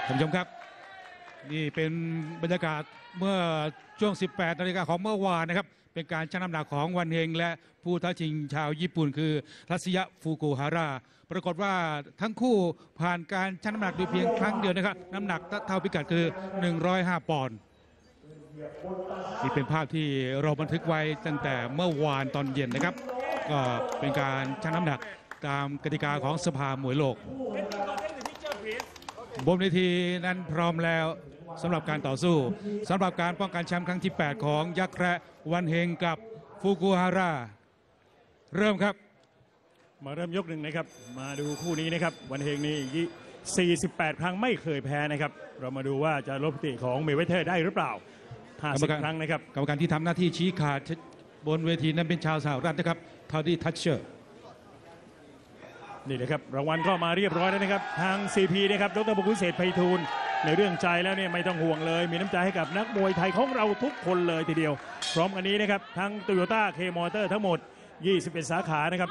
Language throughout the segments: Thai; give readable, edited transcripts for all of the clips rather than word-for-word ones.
ท่านผู้ชมครับนี่เป็นบรรยากาศเมื่อช่วง 18 นาฬิกาของเมื่อวานนะครับเป็นการชั่งน้ำหนักของวันเฮงและผู้ท้าชิงชาวญี่ปุ่นคือทัศยะฟูกุฮาระปรากฏว่าทั้งคู่ผ่านการชั่งน้ำหนักโดยเพียงครั้งเดียวนะครับน้ำหนักเท่าพิกัดคือ 105 ปอนด์นี่เป็นภาพที่เราบันทึกไว้ตั้งแต่เมื่อวานตอนเย็นนะครับก็เป็นการชั่งน้ำหนักตามกติกาของสภามวยโลกบนเวทีนั้นพร้อมแล้วสำหรับการต่อสู้สำหรับการป้องกันแชมป์ครั้งที่ 8 ของยักษ์แคระวันเฮงกับฟูกุฮาระเริ่มครับมาเริ่มยกหนึ่งนะครับมาดูคู่นี้นะครับวันเฮงนี่48 ครั้งไม่เคยแพ้นะครับเรามาดูว่าจะลบสถิติของเมเวเธอร์ได้หรือเปล่า50 ครั้งนะครับกรรมการที่ทำหน้าที่ชี้ขาดบนเวทีนั้นเป็นชาวสหรัฐนะครับทอดดี้ทัชเชอร์นี่นะครับรางวัลก็มาเรียบร้อยแล้วนะครับทาง CP นะครับดร.บุญเศรษฐ์ไพฑูรย์ในเรื่องใจแล้วเนี่ยไม่ต้องห่วงเลยมีน้ำใจให้กับนักมวยไทยของเราทุกคนเลยทีเดียวพร้อมกันนี้นะครับทั้ง Toyota K Motor ทั้งหมด21 สาขานะครับ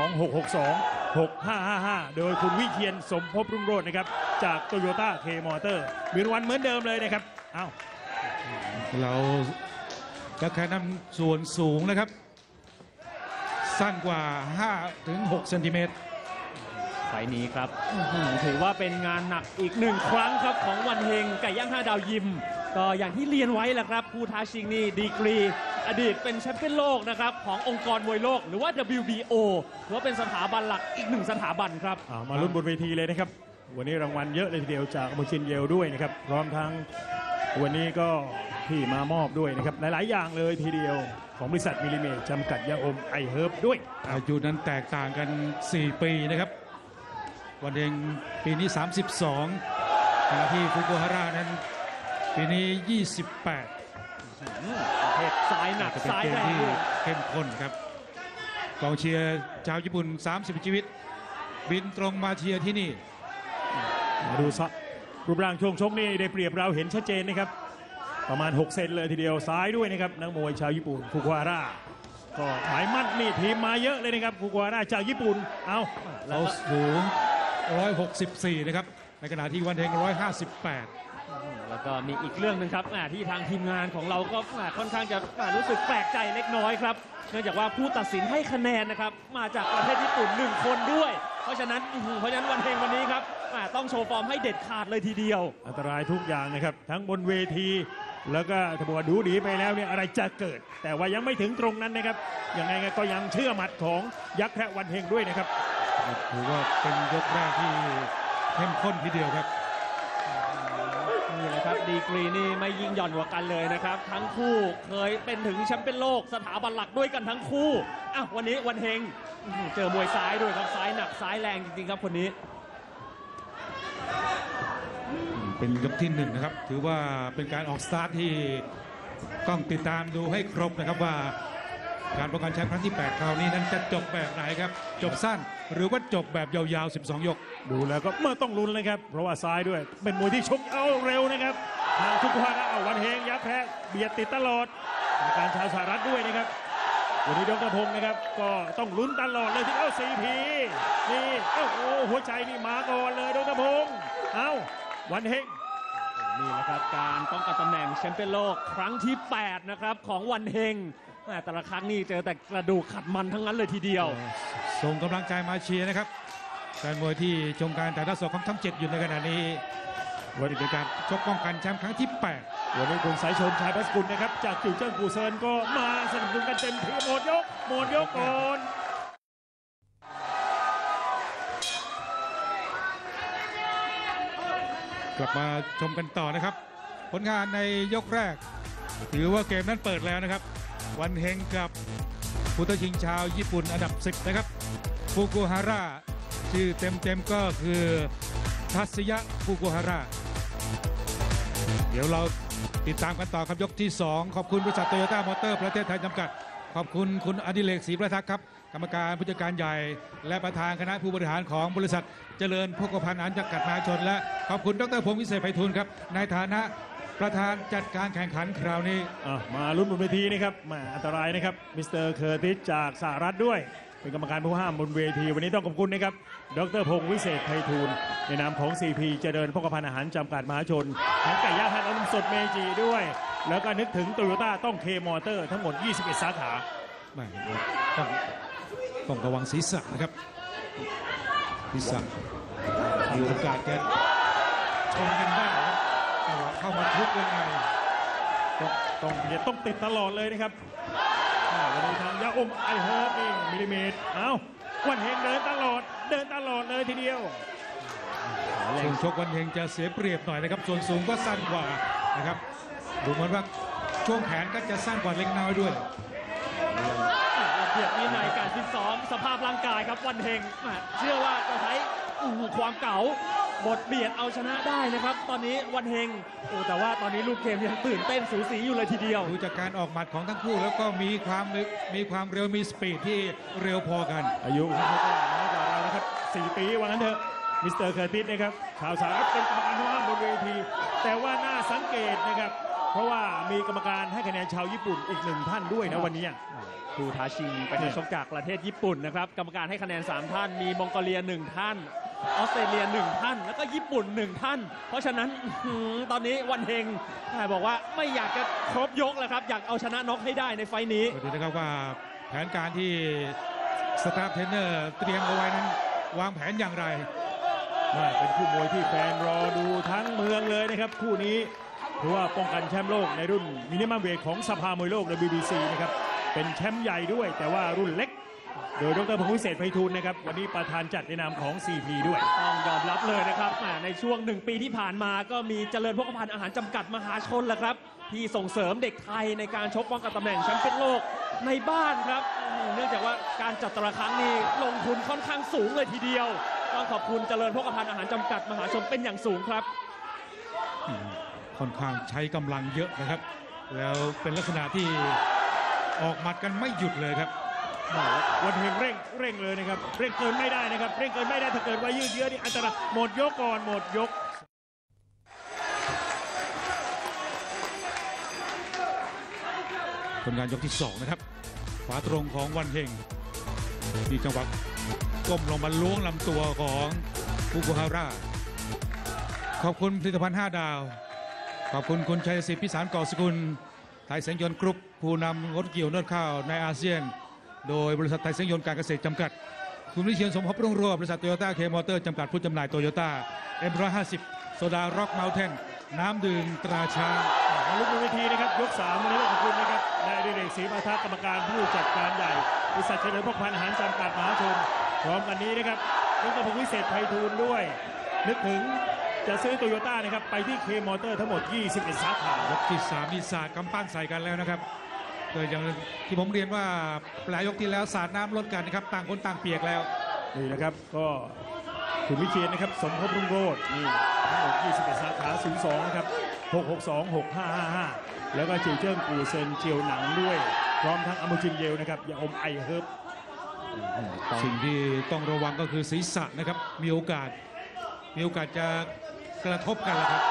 02-662-6555โดยคุณวิเชียรสมภพรุ่งโรจน์นะครับจาก Toyota K Motor มีรางวัลเหมือนเดิมเลยนะครับอ้าวเราจะแค่นำส่วนสูงนะครับสั้นกว่า 5-6 เซนติเมตรไฟนี้ครับถือว่าเป็นงานหนักอีกหนึ่งครั้งครับของวันเฮงไก่ย่าง5 ดาวยิมก็อย่างที่เรียนไว้แหละครับผู้ท้าชิงนี่ดีกรีอดีตเป็นแชมป์เปี้ยนโลกนะครับขององค์กรมวยโลกหรือว่า WBO ถือว่าเป็นสถาบันหลักอีกหนึ่งสถาบันครับมาลุ้นบนเวทีเลยนะครับวันนี้รางวัลเยอะเลยทีเดียวจากโมชินเยลด้วยนะครับพร้อมทั้งวันนี้ก็ที่มามอบด้วยนะครับหลายๆอย่างเลยทีเดียวของบริษัทมิลลิเมตรจำกัดยาอมไอเฮิร์บด้วยอายุนั้นแตกต่างกัน 4 ปีนะครับวันเฮงปีนี้ 32ขณะที่ฟูกุฮาระนั้นปีนี้ 28 ประเภทซ้ายหนักซ้ายแรงที่เข้มข้นครับกองเชียร์ชาวญี่ปุ่น30 ชีวิตบินตรงมาเชียร์ที่นี่มาดูซะรูปร่างช่วงชกนี่ได้เปรียบเราเห็นชัดเจนนะครับประมาณ6 เซนเลยทีเดียวซ้ายด้วยนะครับนักมวยชาวญี่ปุ่นฟูกุฮาระก็หมายมั่นนี่ทีมมาเยอะเลยนะครับฟูกุฮาระจากญี่ปุ่นเอาสูง164นะครับในขณะที่วันเฮง158 แล้วก็มีอีกเรื่องหนึ่งครับที่ทางทีมงานของเราก็ค่อนข้างจะรู้สึกแปลกใจเล็กน้อยครับเนื่องจากว่าผู้ตัดสินให้คะแนนนะครับมาจากประเทศญี่ปุ่น1 คนด้วยเพราะฉะนั้นวันเฮงวันนี้ครับต้องโชว์ฟอร์มให้เด็ดขาดเลยทีเดียวอันตรายทุกอย่างนะครับทั้งบนเวทีแล้วก็ถ้าบอกว่าดูดีไปแล้วเนี่ยอะไรจะเกิดแต่ว่ายังไม่ถึงตรงนั้นนะครับยังไงก็ยังเชื่อหมัดของยักษ์แคระวันเฮงด้วยนะครับถือว่าเป็นยกแรกที่เข้มข้นทีเดียวครับนี่แหละครับดีกรีนี่ไม่ยิ่งหย่อนกว่ากันเลยนะครับทั้งคู่เคยเป็นถึงแชมป์เปี้ยนโลกสถาบันหลักด้วยกันทั้งคู่วันนี้วันเฮงเจอมวยซ้ายด้วยครับซ้ายหนักซ้ายแรงจริงๆครับคนนี้เป็นยกที่1นะครับถือว่าเป็นการออกสตาร์ทที่ต้องติดตามดูให้ครบนะครับว่าการป้องกันแชมป์ครั้งที่ 8 คราวนี้นั้นจะจบแบบไหนครับจบสั้นหรือว่าจบแบบยาวๆ12 ยกดูแล้วก็เมื่อต้องลุ้นเลยครับเพราะว่าซ้ายด้วยเป็นมวยที่ชกเอาเร็วนะครับทางทุกคนเอาวันเฮงยักษ์แพ้เบียดติดตลอดการชาวสหรัฐด้วยนะครับวันนี้ดร.พงศ์นะครับก็ต้องลุ้นตลอดเลยที่CPนี่โอ้โหหัวใจนี่มาก่อนเลยดร.พงศ์วันเฮงนี่แหละครับการป้องกันตำแหน่งแชมป์เปี้ยนโลกครั้งที่ 8 นะครับของวันเฮงแต่ละครั้งนี่เจอแต่กระดูกขัดมันทั้งนั้นเลยทีเดียวส่งกำลังใจมาเชียร์นะครับแฟนมวยที่ชมการถ่ายทอดสดของทั้ง 7 อยู่ในขณะนี้วันนี้เป็นการชกป้องกันแชมป์ครั้งที่ 8 วันนี้คุณสายชมชายพัสกุลนะครับจากจิ๋วเจิ้งกูเซินก็มาสนับสนุนกันเต็มที่หมดยกก่อนกลับมาชมกันต่อนะครับผลงานในยกแรกถือว่าเกมนั้นเปิดแล้วนะครับวันเฮงกับผู้ท้าชิงชาวญี่ปุ่นอันดับ 10นะครับฟูกุฮาระชื่อเต็มๆก็คือทัศยะฟูกุฮาระเดี๋ยวเราติดตามกันต่อครับยกที่ 2ขอบคุณบริษัทโตโยต้ามอเตอร์ประเทศไทยจำกัดขอบคุณคุณอดิเรกศรีประทักษ์ครับกรรมการผู้จัดการใหญ่และประธานคณะผู้บริหารของบริษัทเจริญโภคภัณฑ์อันจำกัดมหาชนและขอบคุณดร.พงศ์วิเศษไพฑูรย์ครับในฐานะประธานจัดการแข่งขันคราวนี้มาลุ้นบนเวทีนะครับอันตรายนะครับมิสเตอร์เคอร์ติสจากสหรัฐด้วยเป็นกรรมการผู้ห้ามบนเวทีวันนี้ต้องขอบคุณนะครับดรพงศ์วิเศษไพฑูรย์ในนามของ CP เจริญพกพาอาหารจำกัดมหาชนทั้งไก่ย่างทานนมสดเมจิด้วย แล้วก็นึกถึงโตโยต้าต้องเคมอเตอร์ทั้งหมด 21 สาขาไม่ต้องระวังศีรษะนะครับศีรษะมีโอกาสแกชนกันได้ครับจังหวะเข้ามาทุบยังไงต้องติดตลอดเลยนะครับวันนี้ทางยาอมไอเฮิร์บนี่มิลลิเมตรวันเฮงเดินตลอดเลยทีเดียวช่วงชกวันเฮงจะเสียเปรียบหน่อยนะครับส่วนสูงก็สั้นกว่านะครับดูเหมือนว่าช่วงแขนก็จะสั้นกว่าเล็กน้อยด้วยระเบียบวินัยการฟิตซ้อมสภาพร่างกายครับวันเฮงเชื่อว่าจะใช้ความเก๋าบทเบียดเอาชนะได้นะครับ ตอนนี้วันเฮงแต่ว่าตอนนี้ลูกเกมยังตื่นเต้นสูสีอยู่เลยทีเดียวดูจากการออกหมัดของทั้งคู่แล้วก็มีความเร็วมีสปีดที่เร็วพอกันอายุเขาก็น้อยกว่าเรานะครับ4 ปีว่างั้นเถอะมิสเตอร์เคอร์ติสนะครับชาวสหรัฐเป็นกรรมการผู้ห้ามบนเวทีแต่ว่าน่าสังเกตนะครับเพราะว่ามีกรรมการให้คะแนนชาวญี่ปุ่นอีก1 ท่านด้วยนะวันนี้ผู้ท้าชิงเป็นนักชกจากประเทศญี่ปุ่นนะครับกรรมการให้คะแนน3 ท่านมีมองโกเลีย1 ท่านออสเตรเลีย1 ท่านแล้วก็ญี่ปุ่น1 ท่านเพราะฉะนั้นตอนนี้วันเฮงบอกว่าไม่อยากจะครบยกแล้วครับอยากเอาชนะน็อกให้ได้ในไฟล์นี้ดูนะครับว่าแผนการที่สตาฟเทรนเนอร์เตรียมเอาไว้นั้นวางแผนอย่างไรเป็นคู่มวยที่แฟนรอดูทั้งเมืองเลยนะครับคู่นี้เพราะว่าป้องกันแชมป์โลกในรุ่นมินิมัมเวทของสภามวยโลก WBC นะครับเป็นแชมป์ใหญ่ด้วยแต่ว่ารุ่นเล็กโดยดรพงศ์วิเศษไพฑูรย์นะครับวันนี้ประธานจัดในนามของ CP ด้วยต้องยอมรับเลยนะครับในช่วง1 ปีที่ผ่านมาก็มีเจริญพกพาอาหารจำกัดมหาชนแหละครับที่ส่งเสริมเด็กไทยในการชกป้องกันตำแหน่งแชมป์เป็นโลกในบ้านครับเนื่องจากว่าการจัดแต่ละครั้งนี้ลงทุนค่อนข้างสูงเลยทีเดียวต้องขอบคุณเจริญพกพาอาหารจำกัดมหาชนเป็นอย่างสูงครับค่อนข้างใช้กำลังเยอะนะครับแล้วเป็นลักษณะที่ออกหมัดกันไม่หยุดเลยครับวันเฮงเร่งเลยนะครับเร่งเกินไม่ได้นะครับเร่งเกินไม่ได้ถ้าเกิดว่ายืดเยื้อนี่อันตรายหมดยกก่อนหมดยกผลงานยกที่2นะครับขวาตรงของวันเฮงมีจังหวะก้มลงมาล้วงลำตัวของฟุกุฮาระขอบคุณผลิตภัณฑ์5 ดาวขอบคุณคุณชัยศิษฐ์พิสารก่อสกุลไทยแสงยนต์กรุ๊ปผู้นำรถเกี่ยวนวดข้าวในอาเซียนโดยบริษัทไทยแสงยนต์การเกษตรจำกัดคุณวิเชียรสมภพรุ่งโรจน์บริษัทโตโยต้าเคมอเตอร์จำกัดผู้จำหน่ายโตโยต้า M150 โซดาร็อกเมลเทนน้ำดื่มตราช้างมาลุกบนเวทีนะครับยก3วันนี้ขอบคุณนะครับนายอดิเรกศรีมาทักกรรมการผู้จัดการใหญ่บริษัทเจริญพกพาอาหารจำกัดมหาชนพร้อมกันนี้นะครับดรพงศ์วิเศษไพฑูรย์ด้วยนึกถึงจะซื้อโตโยต้านะครับไปที่เคมอเตอร์ทั้งหมด21 สาขายกที่3มีศาสตร์กำปั้นใส่กันแล้วนะครับโดยอย่างที่ผมเรียนว่าปลายยกที่แล้วสาดน้ำลดกันนะครับต่างคนต่างเปียกแล้วนี่นะครับก็คุณวิเชียรนะครับสมภพรุ่งโรจน์นี่ทั้งหมด21 สาขา02นะครับ6626555แล้วก็จิวเจิ้งกูเซินเจียวหนังด้วยพร้อมทั้งอโมจินเยลนะครับยาอมไอเฮิร์บสิ่งที่ต้องระวังก็คือศีรษะนะครับมีโอกาสจะกระทบกันแหละครับ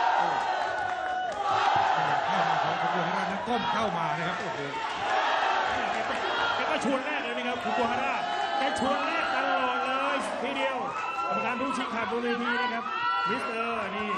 เข้ามาของขบวนการนั้นก้มเข้ามานะครับโอ้โหแกก็ชวนแรกเลยนะครับคุโกฮาระแกชวนแรกตลอดเลยทีเดียวกรรมการผู้ชี้ขาดบนเวทีนะครับมิสเตอร์นี่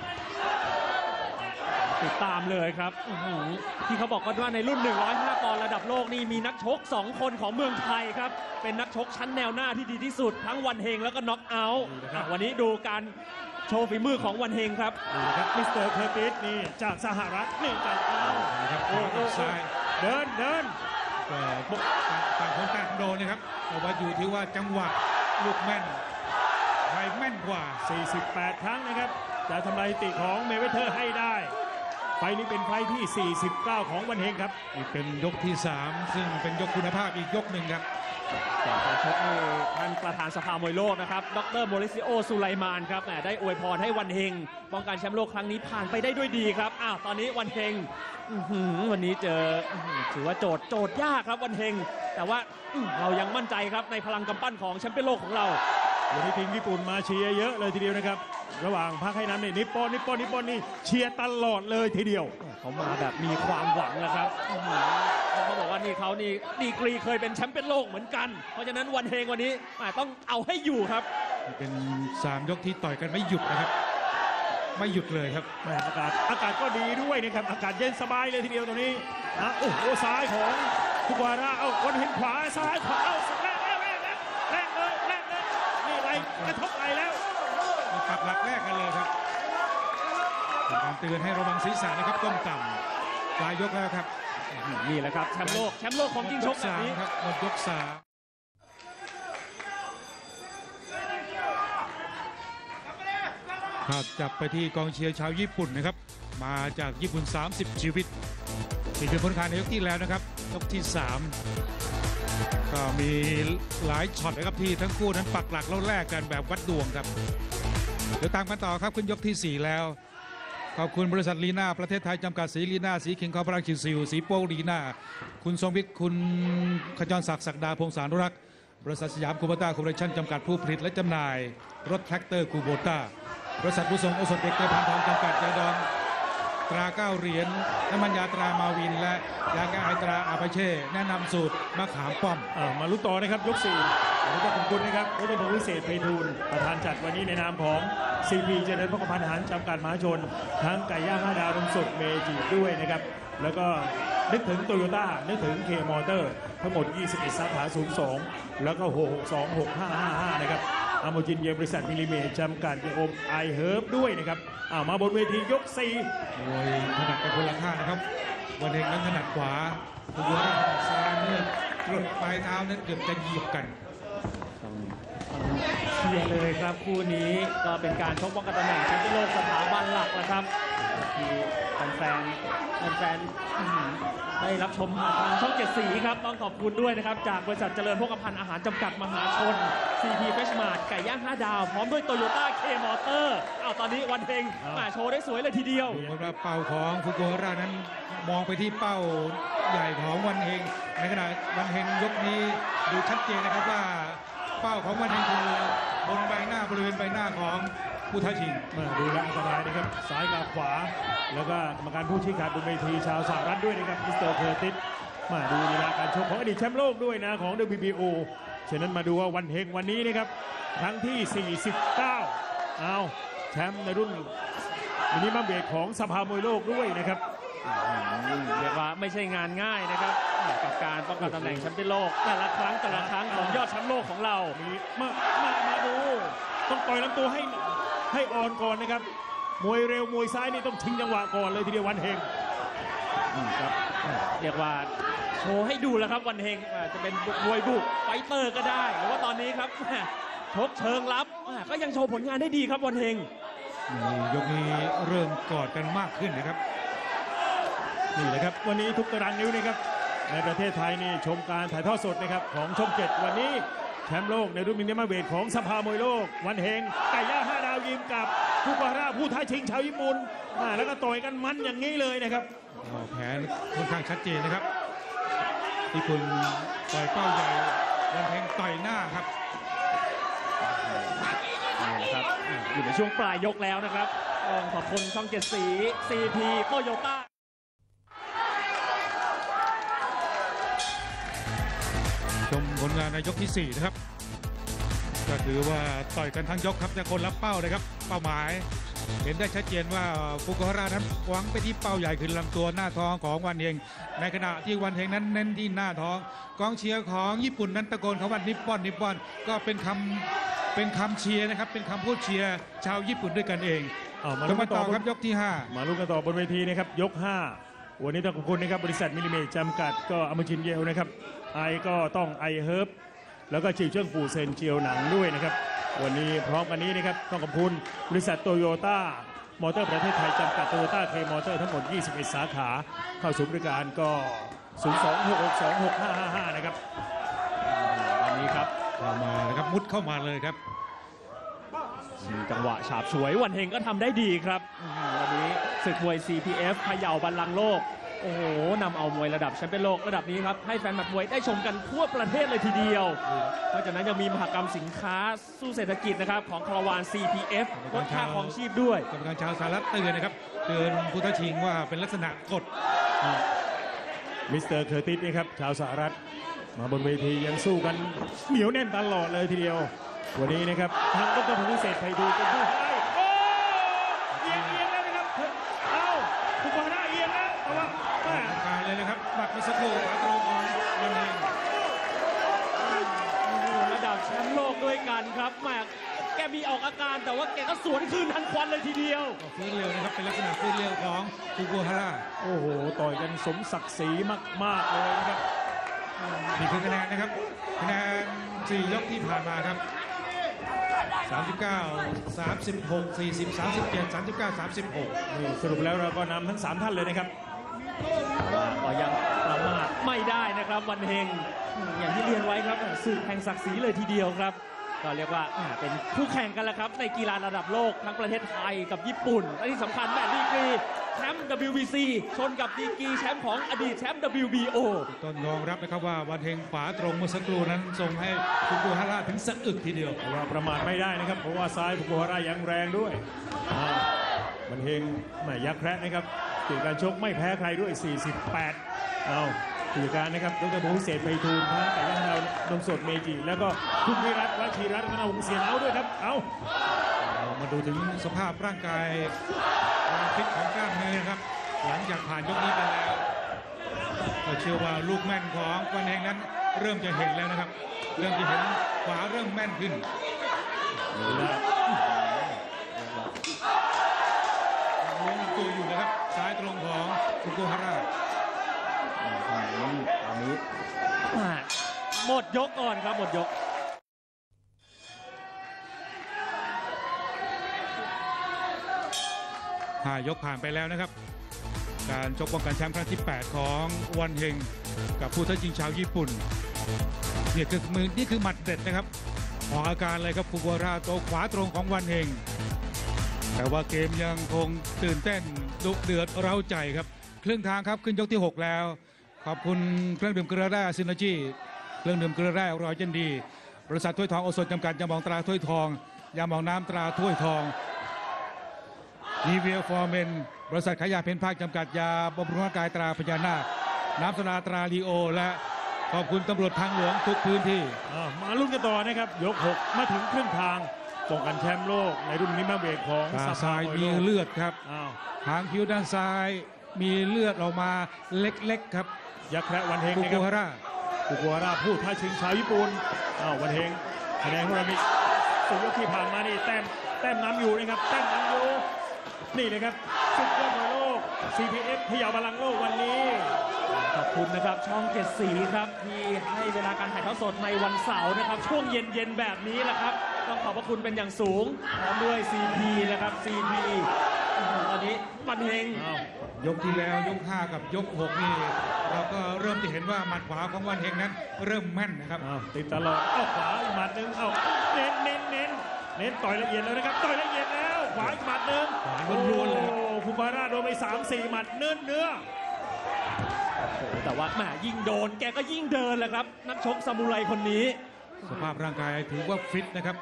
ติดตามเลยครับที่เขาบอกกันว่าในรุ่น105 ปอนด์ระดับโลกนี่มีนักชก2 คนของเมืองไทยครับเป็นนักชกชั้นแนวหน้าที่ดีที่สุดทั้งวันเฮงแล้วก็น็อกเอาท์วันนี้ดูการโชว์ฝีมือของวันเฮงครับนี่ครับมิสเตอร์เคอร์ติสนี่จากสหรัฐนี่จากนะครับโอ้ซ้ายเดินก็ต่างคนต่างโดนนะครับแต่ว่าอยู่ที่ว่าจังหวะลูกแม่นใครแม่นกว่า 48 ครั้งนะครับจะทำลายสถิติของเมเวเธอร์ให้ได้ไฟนี้เป็นไฟที่49ของวันเฮงครับนี่เป็นยกที่3ซึ่งเป็นยกคุณภาพอีกยกหนึ่งครับก่อนการชกนี่ท่านประธานสภามวยโลกนะครับดรโมริซิโอซูไลมานครับได้อวยพรให้วันเฮงป้องกันแชมป์โลกครั้งนี้ผ่านไปได้ด้วยดีครับตอนนี้วันเฮงวันนี้เจอถือว่าโจทย์ยากครับวันเฮงแต่ว่าเรายังมั่นใจครับในพลังกำปั้นของแชมป์โลกของเราวันนี้ทีมญี่ปุ่นมาเชียร์เยอะเลยทีเดียวนะครับระหว่างพักให้น้ำนี่นิปปอนนี่เชียร์ตลอดเลยทีเดียวเขามาแบบมีความหวังนะครับเขาบอกว่านี่เขานี่ดีกรีเคยเป็นแชมป์เป็นโลกเหมือนกัน เพราะฉะนั้นวันเฮงวันนี้ต้องเอาให้อยู่ครับเป็น3ยกที่ต่อยกันไม่หยุดนะครับไม่หยุดเลยครับแหม่อากาศก็ดีด้วยนะครับอากาศเย็นสบายเลยทีเดียวตรงนี้โอ้โหซ้ายของฟุกุฮาระวันเฮงขวาซ้ายขวาแรงเลยนี่ไหลกระทบไหลแล้วปักหลักแรกกันเลยครับเป็นการเตือนให้ระวังศีรษะนะครับก้มต่ำปลายยกแล้วครับนี่แหละครับแชมป์โลกของจริงชกแบบนี้ครับหมดยก3ภาพจับไปที่กองเชียร์ชาวญี่ปุ่นนะครับมาจากญี่ปุ่น30ชีวิตนี่คือผลการในยกที่แล้วนะครับยกที่3ก็มีหลายช็อตนะครับที่ทั้งคู่นั้นปักหลักแล้วแลกกันแบบวัดดวงครับเดี๋ยวตามกันต่อครับขึ้นยกที่4แล้วขอบคุณบริษัทลีน่าประเทศไทยจำกัดสีลีน่าสีขิงคอร์ปอเรชั่นซิลสีโป้ลีน่าคุณทรงวิทย์คุณขจรศักดิ์ศักดาพงศานุรักษ์บริษัทสยามคูโบต้าคอร์ปอเรชั่นจำกัดผู้ผลิตและจำหน่ายรถแท็กเตอร์คูโบต้าบริษัทผู้ส่งโอสถเด็กเตยพันทองจำกัดยาดองตรา9เหรียญน้ำมันยาตรามาวินและยาแก้ไอตราอาปาเช่แนะนำสูตรมะขามป้อมมาลุ้นต่อนะครับยก4วันนี้ต้องขอบคุณนะครับรถยนต์วิเศษไพฑูรย์ประธานจัดวันนี้ในนามของ CP เจริญพกพันธ์อาหารจำกัดมหาชนทั้งไก่ย่าง5 ดาวนมสดเมจิด้วยนะครับแล้วก็นึกถึงโตโยต้านึกถึงเคมอเตอร์ทั้งหมด21สาขา02แล้วก็6626555นะครับอาโมจินเยบริษัทมิลลิเมตรจำกัดโอมไอเฮิร์บด้วยนะครับมาบนเวทียก4 โดยถนัดไปคนละข้างนะครับวันเองนั้นถนัดขวาตัวถนัดซ้ายเนี่ยกดปลายเท้านั้นเกือบจะเหยียบกันเชียร์เลยครับคู่นี้ก็เป็นการชกป้องกันตำแหน่งแชมป์โลกสถาบันหลักแล้วครับที่แฟนได้รับชมผ่านทางช่อง7 สีครับต้องขอบคุณด้วยนะครับจากบริษัทเจริญพกพันธ์อาหารจำกัดมหาชน CP Fresh Mart ไก่ย่าง5 ดาวพร้อมด้วยโตโยต้าเคมอเตอร์ตอนนี้วันเฮงโชว์ได้สวยเลยทีเดียวดูว่าเป้าของฟุกุฮาระนั้นมองไปที่เป้าใหญ่ของวันเฮงในขณะวันเฮงยกนี้ดูชัดเจนนะครับว่าเป้าของวันเฮงคือบนใบหน้าบริเวณใบหน้าของผู้ท้าชิงดูแลอันตรายนะครับซ้ายกับขวาแล้วก็กรรมการผู้ชี้ขาดบนเวทีชาวสหรัฐด้วยนะครับมิสเตอร์เคอร์ติสมาดูลีลาการชกของอดีตแชมป์โลกด้วยนะของ WBO ฉะนั้นมาดูว่าวันเฮงวันนี้นะครับครั้งที่ 49แชมป์ในรุ่นมินิมัมเวทของสภามวยโลกด้วยนะครับเรียกว่าไม่ใช่งานง่ายนะครับกับการป้องกันตำแหน่งแชมป์โลกแต่ละครั้งของยอดแชมป์โลกของเรามาดูต้องต่อยลำตัวให้อ่อนก่อนนะครับมวยเร็วมวยซ้ายนี่ต้องชิงจังหวะก่อนเลยทีเดียววันเฮงครับเรียกว่าโชว์ให้ดูแล้วครับวันเฮงจะเป็นมวยบุกไฟเตอร์ก็ได้หรือว่าตอนนี้ครับชกเชิงรับก็ยังโชว์ผลงานได้ดีครับวันเฮงยกนี้เริ่มกอดกันมากขึ้นนะครับนี่แหละครับวันนี้ทุกตารางนิ้วนะครับในประเทศไทยนี่ชมการถ่ายทอดสดนะครับของช่อง7วันนี้แชมป์โลกในรุ่นมินิมัมเวทของสภามวยโลกวันเฮงไก่ย่าง5 ดาวยิมกับฟุกุฮาระผู้ท้าชิงชาวญี่ปุ่นแล้วก็ต่อยกันมันอย่างนี้เลยนะครับแผนค่อนข้างชัดเจนนะครับที่คุณต่อยเป้าใหญ่วันเฮงต่อยหน้าครับนี่ครับอยู่ในช่วงปลายยกแล้วนะครับขอบคุณช่อง7 สี CP โตโยต้าชมผลงานในยกที่4นะครับก็ถือว่าต่อยกันทั้งยกครับแต่คนรับเป้าเลยครับเป้าหมายเห็นได้ชัดเจนว่าฟุกุฮาระนั้นหวังไปที่เป้าใหญ่คือลำตัวหน้าท้องของวันเฮงในขณะที่วันเฮงนั้นเน้นที่หน้าท้องกองเชียร์ของญี่ปุ่นนั้นตะโกนคำว่านิปปอนก็เป็นคำเชียร์นะครับเป็นคำพูดเชียร์ชาวญี่ปุ่นด้วยกันเองมาลุ้นกันต่อครับยกที่5 มาลุ้นกันต่อบนเวทีนะครับยก5วันนี้ต้องขอบคุณนะครับบริษัทมิลลิเมตรจำกัดก็อมจินเยลนะครับก็ต้องไอเฮิร์บแล้วก็จิวเจิ้งปูเซนเจียวหนังด้วยนะครับวันนี้พร้อมกันนี้นะครับต้องขอบคุณบริษัทโตโยต้ามอเตอร์ประเทศไทยจำกัดโตโยต้าเคมอเตอร์ทั้งหมด21สาขาเข้าสู่บริการก็026626555นะครับวันนี้ครับเข้ามานะครับมุดเข้ามาเลยครับจังหวะฉาบฉวยวันเฮงก็ทำได้ดีครับวันนี้ศึกมวย CPF เขย่าบัลลังก์โลกโอ้โหนำเอามวยระดับแชมเปี้ยนโลกระดับนี้ครับให้แฟนหมัดมวยได้ชมกันทั่วประเทศเลยทีเดียวนอกจากนั้นยังมีมหกรรมสินค้าสู้เศรษฐกิจนะครับของคาราวาน CPF ลดค่าครองชีพด้วยกรรมการชาวสหรัฐเตือนนะครับเตือนผู้ท้าชิงว่าเป็นลักษณะกดมิสเตอร์เคอร์ติสนี่ครับชาวสหรัฐมาบนเวทียังสู้กันเหนียวแน่นตลอดเลยทีเดียววันนี้นะครับทางดร.พงษ์วิเศษไพฑูรย์เป็นผู้ให้โอ้เอียงแล้วนะครับเอ้าคุณฟาร่าเอียงแล้วแต่ว่าแม่การเลยนะครับบัตรเมื่อสักครู่ขาตรงของวันเฮงระดับแชมป์โลกด้วยกันครับแหมแกมีออกอาการแต่ว่าแกก็สวนคืนทันควันเลยทีเดียวก็ฟื้นเร็วนะครับเป็นลักษณะฟื้นเร็วของฟูกุฮาระโอ้โหต่อยกันสมศักดิ์ศรีมากๆเลยนะครับนี่คือคะแนนนะครับคะแนน4 ยกที่ผ่านมาครับ 39 36 40 37 39 36 นี่สรุปแล้วเราก็นำทั้ง 3 ท่านเลยนะครับก็ยังประมาทไม่ได้นะครับวันเฮงอย่างที่เรียนไว้ครับศึกแห่งศักดิ์ศรีเลยทีเดียวครับก็เรียกว่าเป็นคู่แข่งกันแล้วครับในกีฬาระดับโลกทั้งประเทศไทยกับญี่ปุ่นและที่สำคัญแบบดีกรีแชมป์ WBC ชนกับดีกรีแชมป์ของอดีตแชมป์ WBO ต้นยอมรับนะครับว่าวันเฮงขวาตรงเมื่อสักครู่นั้นส่งให้ฟูกุฮาระถึงสะอึกทีเดียวแต่ว่าประมาทไม่ได้นะครับเพราะว่าซ้ายฟุกุฮาระยังแรงด้วยมันเฮงไม่ยักแคระนะครับติดการชกไม่แพ้ใครด้วย 48เอาผู้จัดการนะครับดร.พงษ์วิเศษไพฑูรย์ทั้งไก่ย่างดาวนมสดเมจิแล้วก็คุณวิรัตวชิรัตน์นวงศ์เสียเอาด้วยครับเอาเรามาดูถึงสภาพร่างกายความฟิตของกล้ามเนื้อนะครับหลังจากผ่านยกนี้ไปแล้วก็เชื่อว่าลูกแม่นของวันเฮงนั้นเริ่มจะเห็นแล้วนะครับเริ่มจะเห็นขวาเริ่มแม่นขึ้นล้วงตัวอยู่นะครับซ้ายตรงของฟูกุฮาระหมดยกก่อนครับหมดยก 5 ยกผ่านไปแล้วนะครับการชกป้องกันแชมป์ครั้งที่ 8 ของวันเฮงกับผู้ท้าชิงชาวญี่ปุ่นนี่คือหมัดเด็ดนะครับออกอาการเลยครับฟูกุฮาระตัวขวาตรงของวันเฮงแต่ว่าเกมยังคงตื่นเต้นดุเดือดเร้าใจครับครึ่งทางครับขึ้นยกที่ 6 แล้วขอบคุณเครื่องดื่มเกลือแร่ซินเนอร์จีเครื่องดื่มเกลือแร่รอยเจนดีบริษัทถ้วยทองโอสถจำกัดยาหมองตราถ้วยทองยาหมองน้ำตราถ้วยทองนีเวียฟอร์เมนบริษัทขายยาเพนภาคจำกัดยาบำรุงร่างกายตราพญานาคน้ำสนาตราลีโอและขอบคุณตำรวจทางหลวงทุกพื้นที่มาลุ้นกันต่อนะครับยก 6 มาถึงครึ่งทางป้องกันแชมป์โลกในรุ่นมิมาเวทของตาสภาซ้ายมวยมีโลกเลือดครับอ้าวหางคิ้วด้านซ้ายมีเลือดออกมาเล็กๆครับยักษ์แคระวันเฮงฟูนะคกุรับฮาระฟุกุฮาระผู้ท้าชิงชาวญี่ปุ่นอ้าววันเฮงคะแนนของเรามีสุดยกที่ผ่านมานี่แต้มนำอยู่นะครับแต้มนำอยู่นี่เลยครับสุดยอดมวยโลก CPF พยาบาลังก์โลกวันนี้ขอบคุณนะครับช่องเจ็ดสีครับที่ให้เวลาการถ่ายทอดสดในวันเสาร์นะครับช่วงเย็นๆแบบนี้แหละครับต้องขอบพระคุณเป็นอย่างสูงพร้อมด้วย CP นะครับ CP ตอนนี้วันเฮงยกที่แล้วยก 5 กับยก 6 นี่เราก็เริ่มจะเห็นว่าหมัดขวาของวันเฮงนั้นเริ่มแม่นนะครับติดตลอดเอาขวาอีกหมัดหนึ่งเอาเน้นต่อยละเอียดแล้วนะครับต่อยละเอียดแล้วขวาอีกหมัดหนึ่งขวาล้วนๆเลยครับโอ้ฟุกุฮาระโดนไป 3-4 หมัดเนื้อแต่ว่าแหมยิ่งโดนแกก็ยิ่งเดินแหละครับนักชกซามูไรคนนี้สภาพร่างกายถือว่าฟิตนะครับ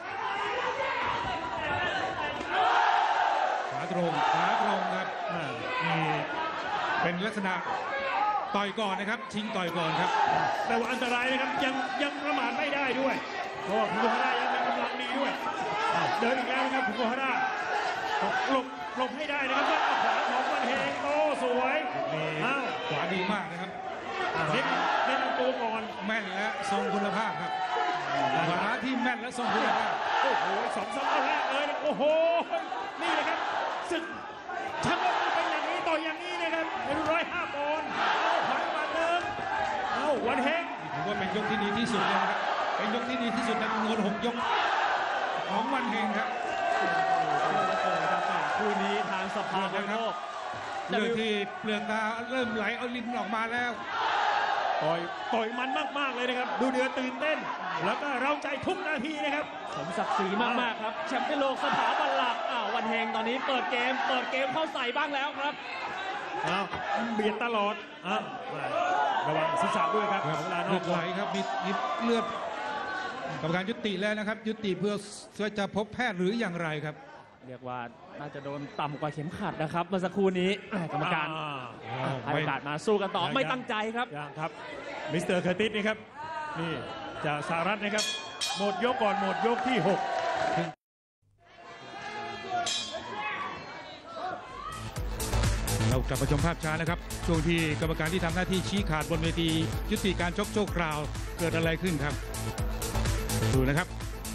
ขาตรงครับนี่เป็นลักษณะต่อยก่อนนะครับชิงต่อยก่อนครับแต่ว่าอันตรายนะครับยังประมาทไม่ได้ด้วยเพราะว่าฟุกุฮาระยังมีกำลังดีด้วยเดินอีกแล้วนะครับฟุกุฮาระหลบให้ได้นะครับแล้วขวาของวันเฮงโอ้สวยนี่อ้าวขวาดีมากนะครับเน้นตัวก่อนแม่นและทรงคุณภาพครับขวาที่แม่นและทรงคุณภาพโอ้โห2-3เอาแรกเลยนะโอ้โหนี่นะครับศึกแชมป์โลกเป็นอย่างนี้ต่ออย่างนี้นะครับใน105 ปอนด์เอาขวาอีกหมัดหนึ่งเอาวันเฮงถือว่าเป็นยกที่ดีที่สุดเลยนะครับเป็นยกที่ดีที่สุดในจำนวน6 ยกของวันเฮงครับคู่นี้ทางสภามวยโลกเรื่องที่เปลือกตาเริ่มไหลเอาลิ้นออกมาแล้วต่อยมันมากๆเลยนะครับดูเดือดตื่นเต้น แล้วก็เร้าใจทุกนาทีนะครับสมศักดิ์ศรีมากๆครับแชมป์โลกสถาบันหลักวันเฮงตอนนี้เปิดเกมเข้าใส่บ้างแล้วครับอ้าวเบียดตลอดอ้าวระวังศีรษะด้วยครับครับเวลานเลืออก ดไหลครับมีเลือดกรรมการยุติแล้วนะครับ ยุติเพื่อจะพบแพทย์หรืออย่างไรครับเรียกว่าน่าจะโดนต่ำกว่าเข็มขัดนะครับเมื่อสักครู่นี้กรรมการให้โอกาสมาสู้กันต่อไม่ตั้งใจครับยังครับมิสเตอร์เคอร์ติสนะครับนี่จากสหรัฐนะครับหมดยกก่อนหมดยกที่ 6 เรากลับมาชมภาพช้านะครับช่วงที่กรรมการที่ทำหน้าที่ชี้ขาดบนเวทียุติการชกชั่วคราวเกิดอะไรขึ้นครับดูนะครับ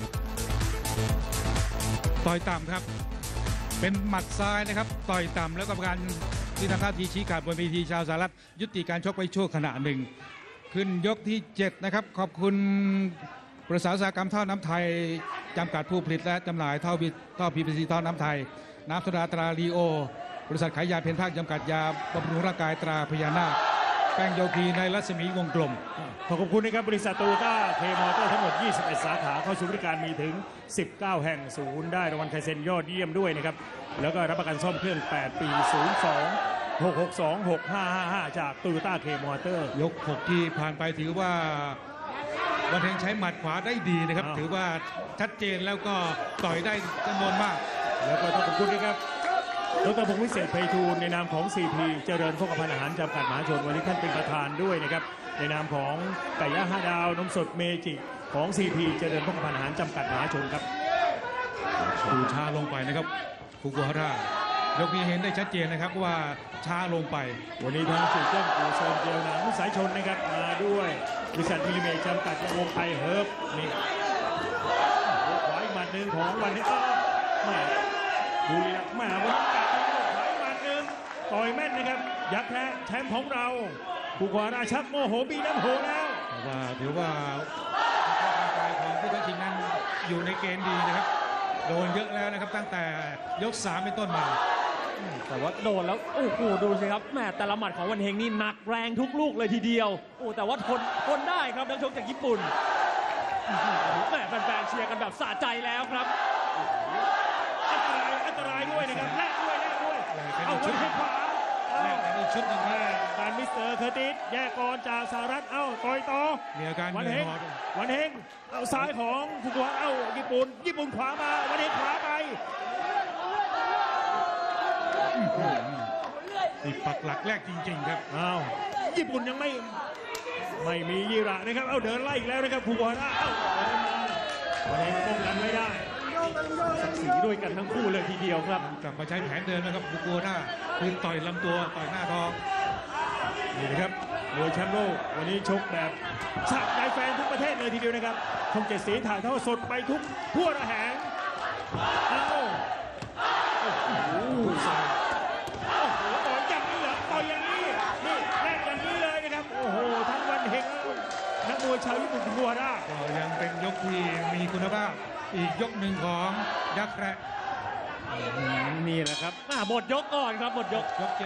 ต่อยต่ำครับเป็นหมัดซ้ายนะครับต่อยต่ำแล้วกรรมการที่ทำหน้าที่ชี้ขาดบนเวทีชาวสหรัฐยุติการชกไปชั่วขณะหนึ่งขึ้นยกที่ 7 นะครับขอบคุณบริษัทอุตสาหกรรมท่อน้ำไทยจำกัดผู้ผลิตและจำหน่ายท่อ PVC ท่อน้ำไทยน้ำโซดาตราลีโอบริษัทขายยาเพนภาคจำกัดยาบำรุงร่างกายตราพญานาคแป้งโยคีในรัศมีวงกลมขอบคุณนะครับบริษัทโตโยต้าเคมอเตอร์ทั้งหมด21สาขาเข้าสู่บริการมีถึง19แห่งศูนย์ได้รางวัลไคเซ็นยอดเยี่ยมด้วยนะครับแล้วก็รับประกันซ่อมเครื่อง8ปี02 662 6555จากโตโยต้าเคมอเตอร์ยก 6 ที่ผ่านไปถือว่าวันเฮงใช้หมัดขวาได้ดีนะครับถือว่าชัดเจนแล้วก็ต่อยได้จำนวนมากแล้วก็ต้องขอบคุณนะครับดร.พงษ์วิเศษไพฑูรย์ในนามของ CP เจริญโภคภัณฑ์อาหารจำกัดมหาชนวันนี้ท่านเป็นประธานด้วยนะครับในนามของไก่ย่าง5 ดาวนมสดเมจิของ CP เจริญโภคภัณฑ์อาหารจำกัดมหาชนครับดูช้าลงไปนะครับฟุกุฮาระยกนี้เห็นได้ชัดเจนนะครับว่าช้าลงไปวันนี้ทางจุดเจ้าปูเซินเจียวหนังสายชนนะครับมาด้วยบริษัทมิลลิเมตรจำกัดวงไทยเฮิร์บนี่ขวาอีกหมัดหนึ่งของวันนี้มาดูเลยนะมาวันนี้กัดขวาอีกหมัดหนึ่งต่อยแม่นนะครับยักษ์แท้แชมป์ของเราผู้ขวาราชักโมโหบีน้ำโหแล้วว่าถือว่าร่างกายของผู้ท้าชิงนั้นอยู่ในเกณฑ์ดีนะครับโดนเยอะแล้วนะครับตั้งแต่ยก 3 เป็นต้นมาแต่ว่าโดนแล้วโอ้โหดูสิครับแม่แต่ละหมัดของวันเฮงนี่หนักแรงทุกลูกเลยทีเดียวโอ้แต่ว่าทนได้ครับนักชกจากญี่ปุ่นแม่แฟนๆเชียร์กันแบบสะใจแล้วครับอันตรายด้วยนะครับแลกด้วยเอาวันเฮงขวาแลกในชุดหนึ่งแรกการมิสเตอร์เคอร์ติสแยกก่อนจากสหรัฐต่อยต่อมีอาการวันเฮงเอาซ้ายของฟุกุฮาระญี่ปุ่นขวามาวันเฮงขวาไปนี่ปักหลักแรกจริงๆครับญี่ปุ่นยังไม่มียีระนะครับเดินไล่อีกแล้วนะครับฟุกุฮาระวันเฮงป้องกันไม่ได้ศักดิ์ศรีด้วยกันทั้งคู่เลยทีเดียวครับกลับมาใช้แผนเดิมนะครับฟุกุฮาระคือต่อยลำตัวต่อยหน้าท้องนี่นะครับมวยแชมป์โลกวันนี้ชกแบบสะใจแฟนทุกประเทศเลยทีเดียวนะครับช่อง7 สีถ่ายทอดสดไปทั่วระแหงต่อยอย่างนี้เหรอต่อยอย่างนี้นี่แรกอย่างนี้เลยนะครับโอ้โหทั้งวันเฮงนักมวยชาวญี่ปุ่นบัวได้ก็ยังเป็นยกที่มีคุณภาพอีกยกหนึ่งของยักษ์แระนี่แหละครับหมดยกก่อนครับหมดยก 7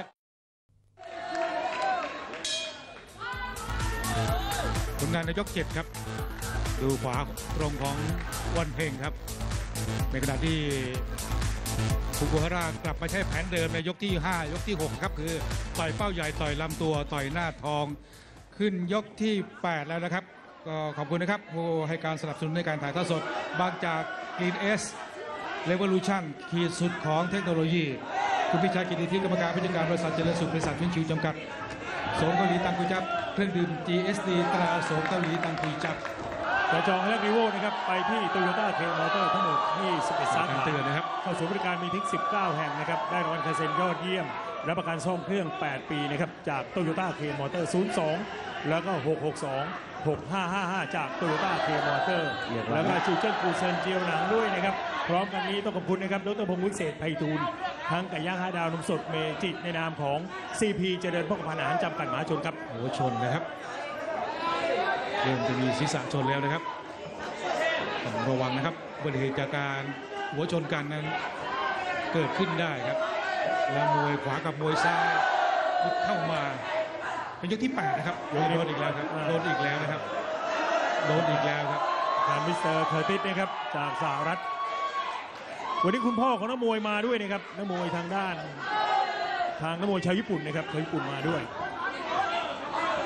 ผลงานในยก 7ครับดูขวาตรงของวันเฮงครับในขณะที่ฟุกุฮาระกลับมาใช้แผนเดิมในยกที่5ยกที่6ครับคือต่อยเป้าใหญ่ต่อยลำตัวต่อยหน้าทองขึ้นยกที่8แล้วนะครับก็ขอบคุณนะครับผู้ให้การสนับสนุนในการถ่ายทอดสดบางจาก Green S Revolution ขีดสุดของเทคโนโลยีคุณพิชัยกิติทิพย์กรรมการผู้จัดการบริษัทเจริญสุขบริษัทวินชิวจำกัดโสมเกาหลีตังกุยจับเครื่องดื่ม GSD ตราโสมเกาหลีตังกุยจับจะจองและรีโวนะครับไปที่โตโยต้าเคมอเตอร์ทั้งหมด21สาขานะครับเข้าสู่บริการมีถึง19แห่งนะครับได้รางวัลไคเซ็นยอดเยี่ยมรับประกันซ่อมเครื่อง8ปีนะครับจากโตโยต้าเคมอเตอร์02แล้วก็662 6555จากโตโยต้าเคมอเตอร์แล้วก็จูเจิ้นปูเซินเจียวหนังด้วยนะครับพร้อมกันนี้ต้องขอบคุณนะครับดร.พงษ์วิเศษไพฑูรย์ทั้งไก่ย่าง5 ดาวนมสดเมจิในนามของ CP เจริญโภคภัณฑ์อาหารจำกัดมหาชนครับหัวชนนะครับเริ่มจะมีศีรษะชนแล้วนะครับต้องระวังนะครับอุบัติเหตุจากการหัวชนกันนั้นเกิดขึ้นได้ครับแล้วมวยขวากับมวยซ้ายเข้ามาเป็นยกที่8นะครับโดนอีกแล้วครับโดนอีกแล้วนะครับโดนอีกแล้วครับทางมิสเตอร์เคอร์ติสนะครับจากสหรัฐวันนี้คุณพ่อของนักมวยมาด้วยนะครับนักมวยทางด้านนักมวยชาวญี่ปุ่นนะครับชาวญี่ปุ่นมาด้วย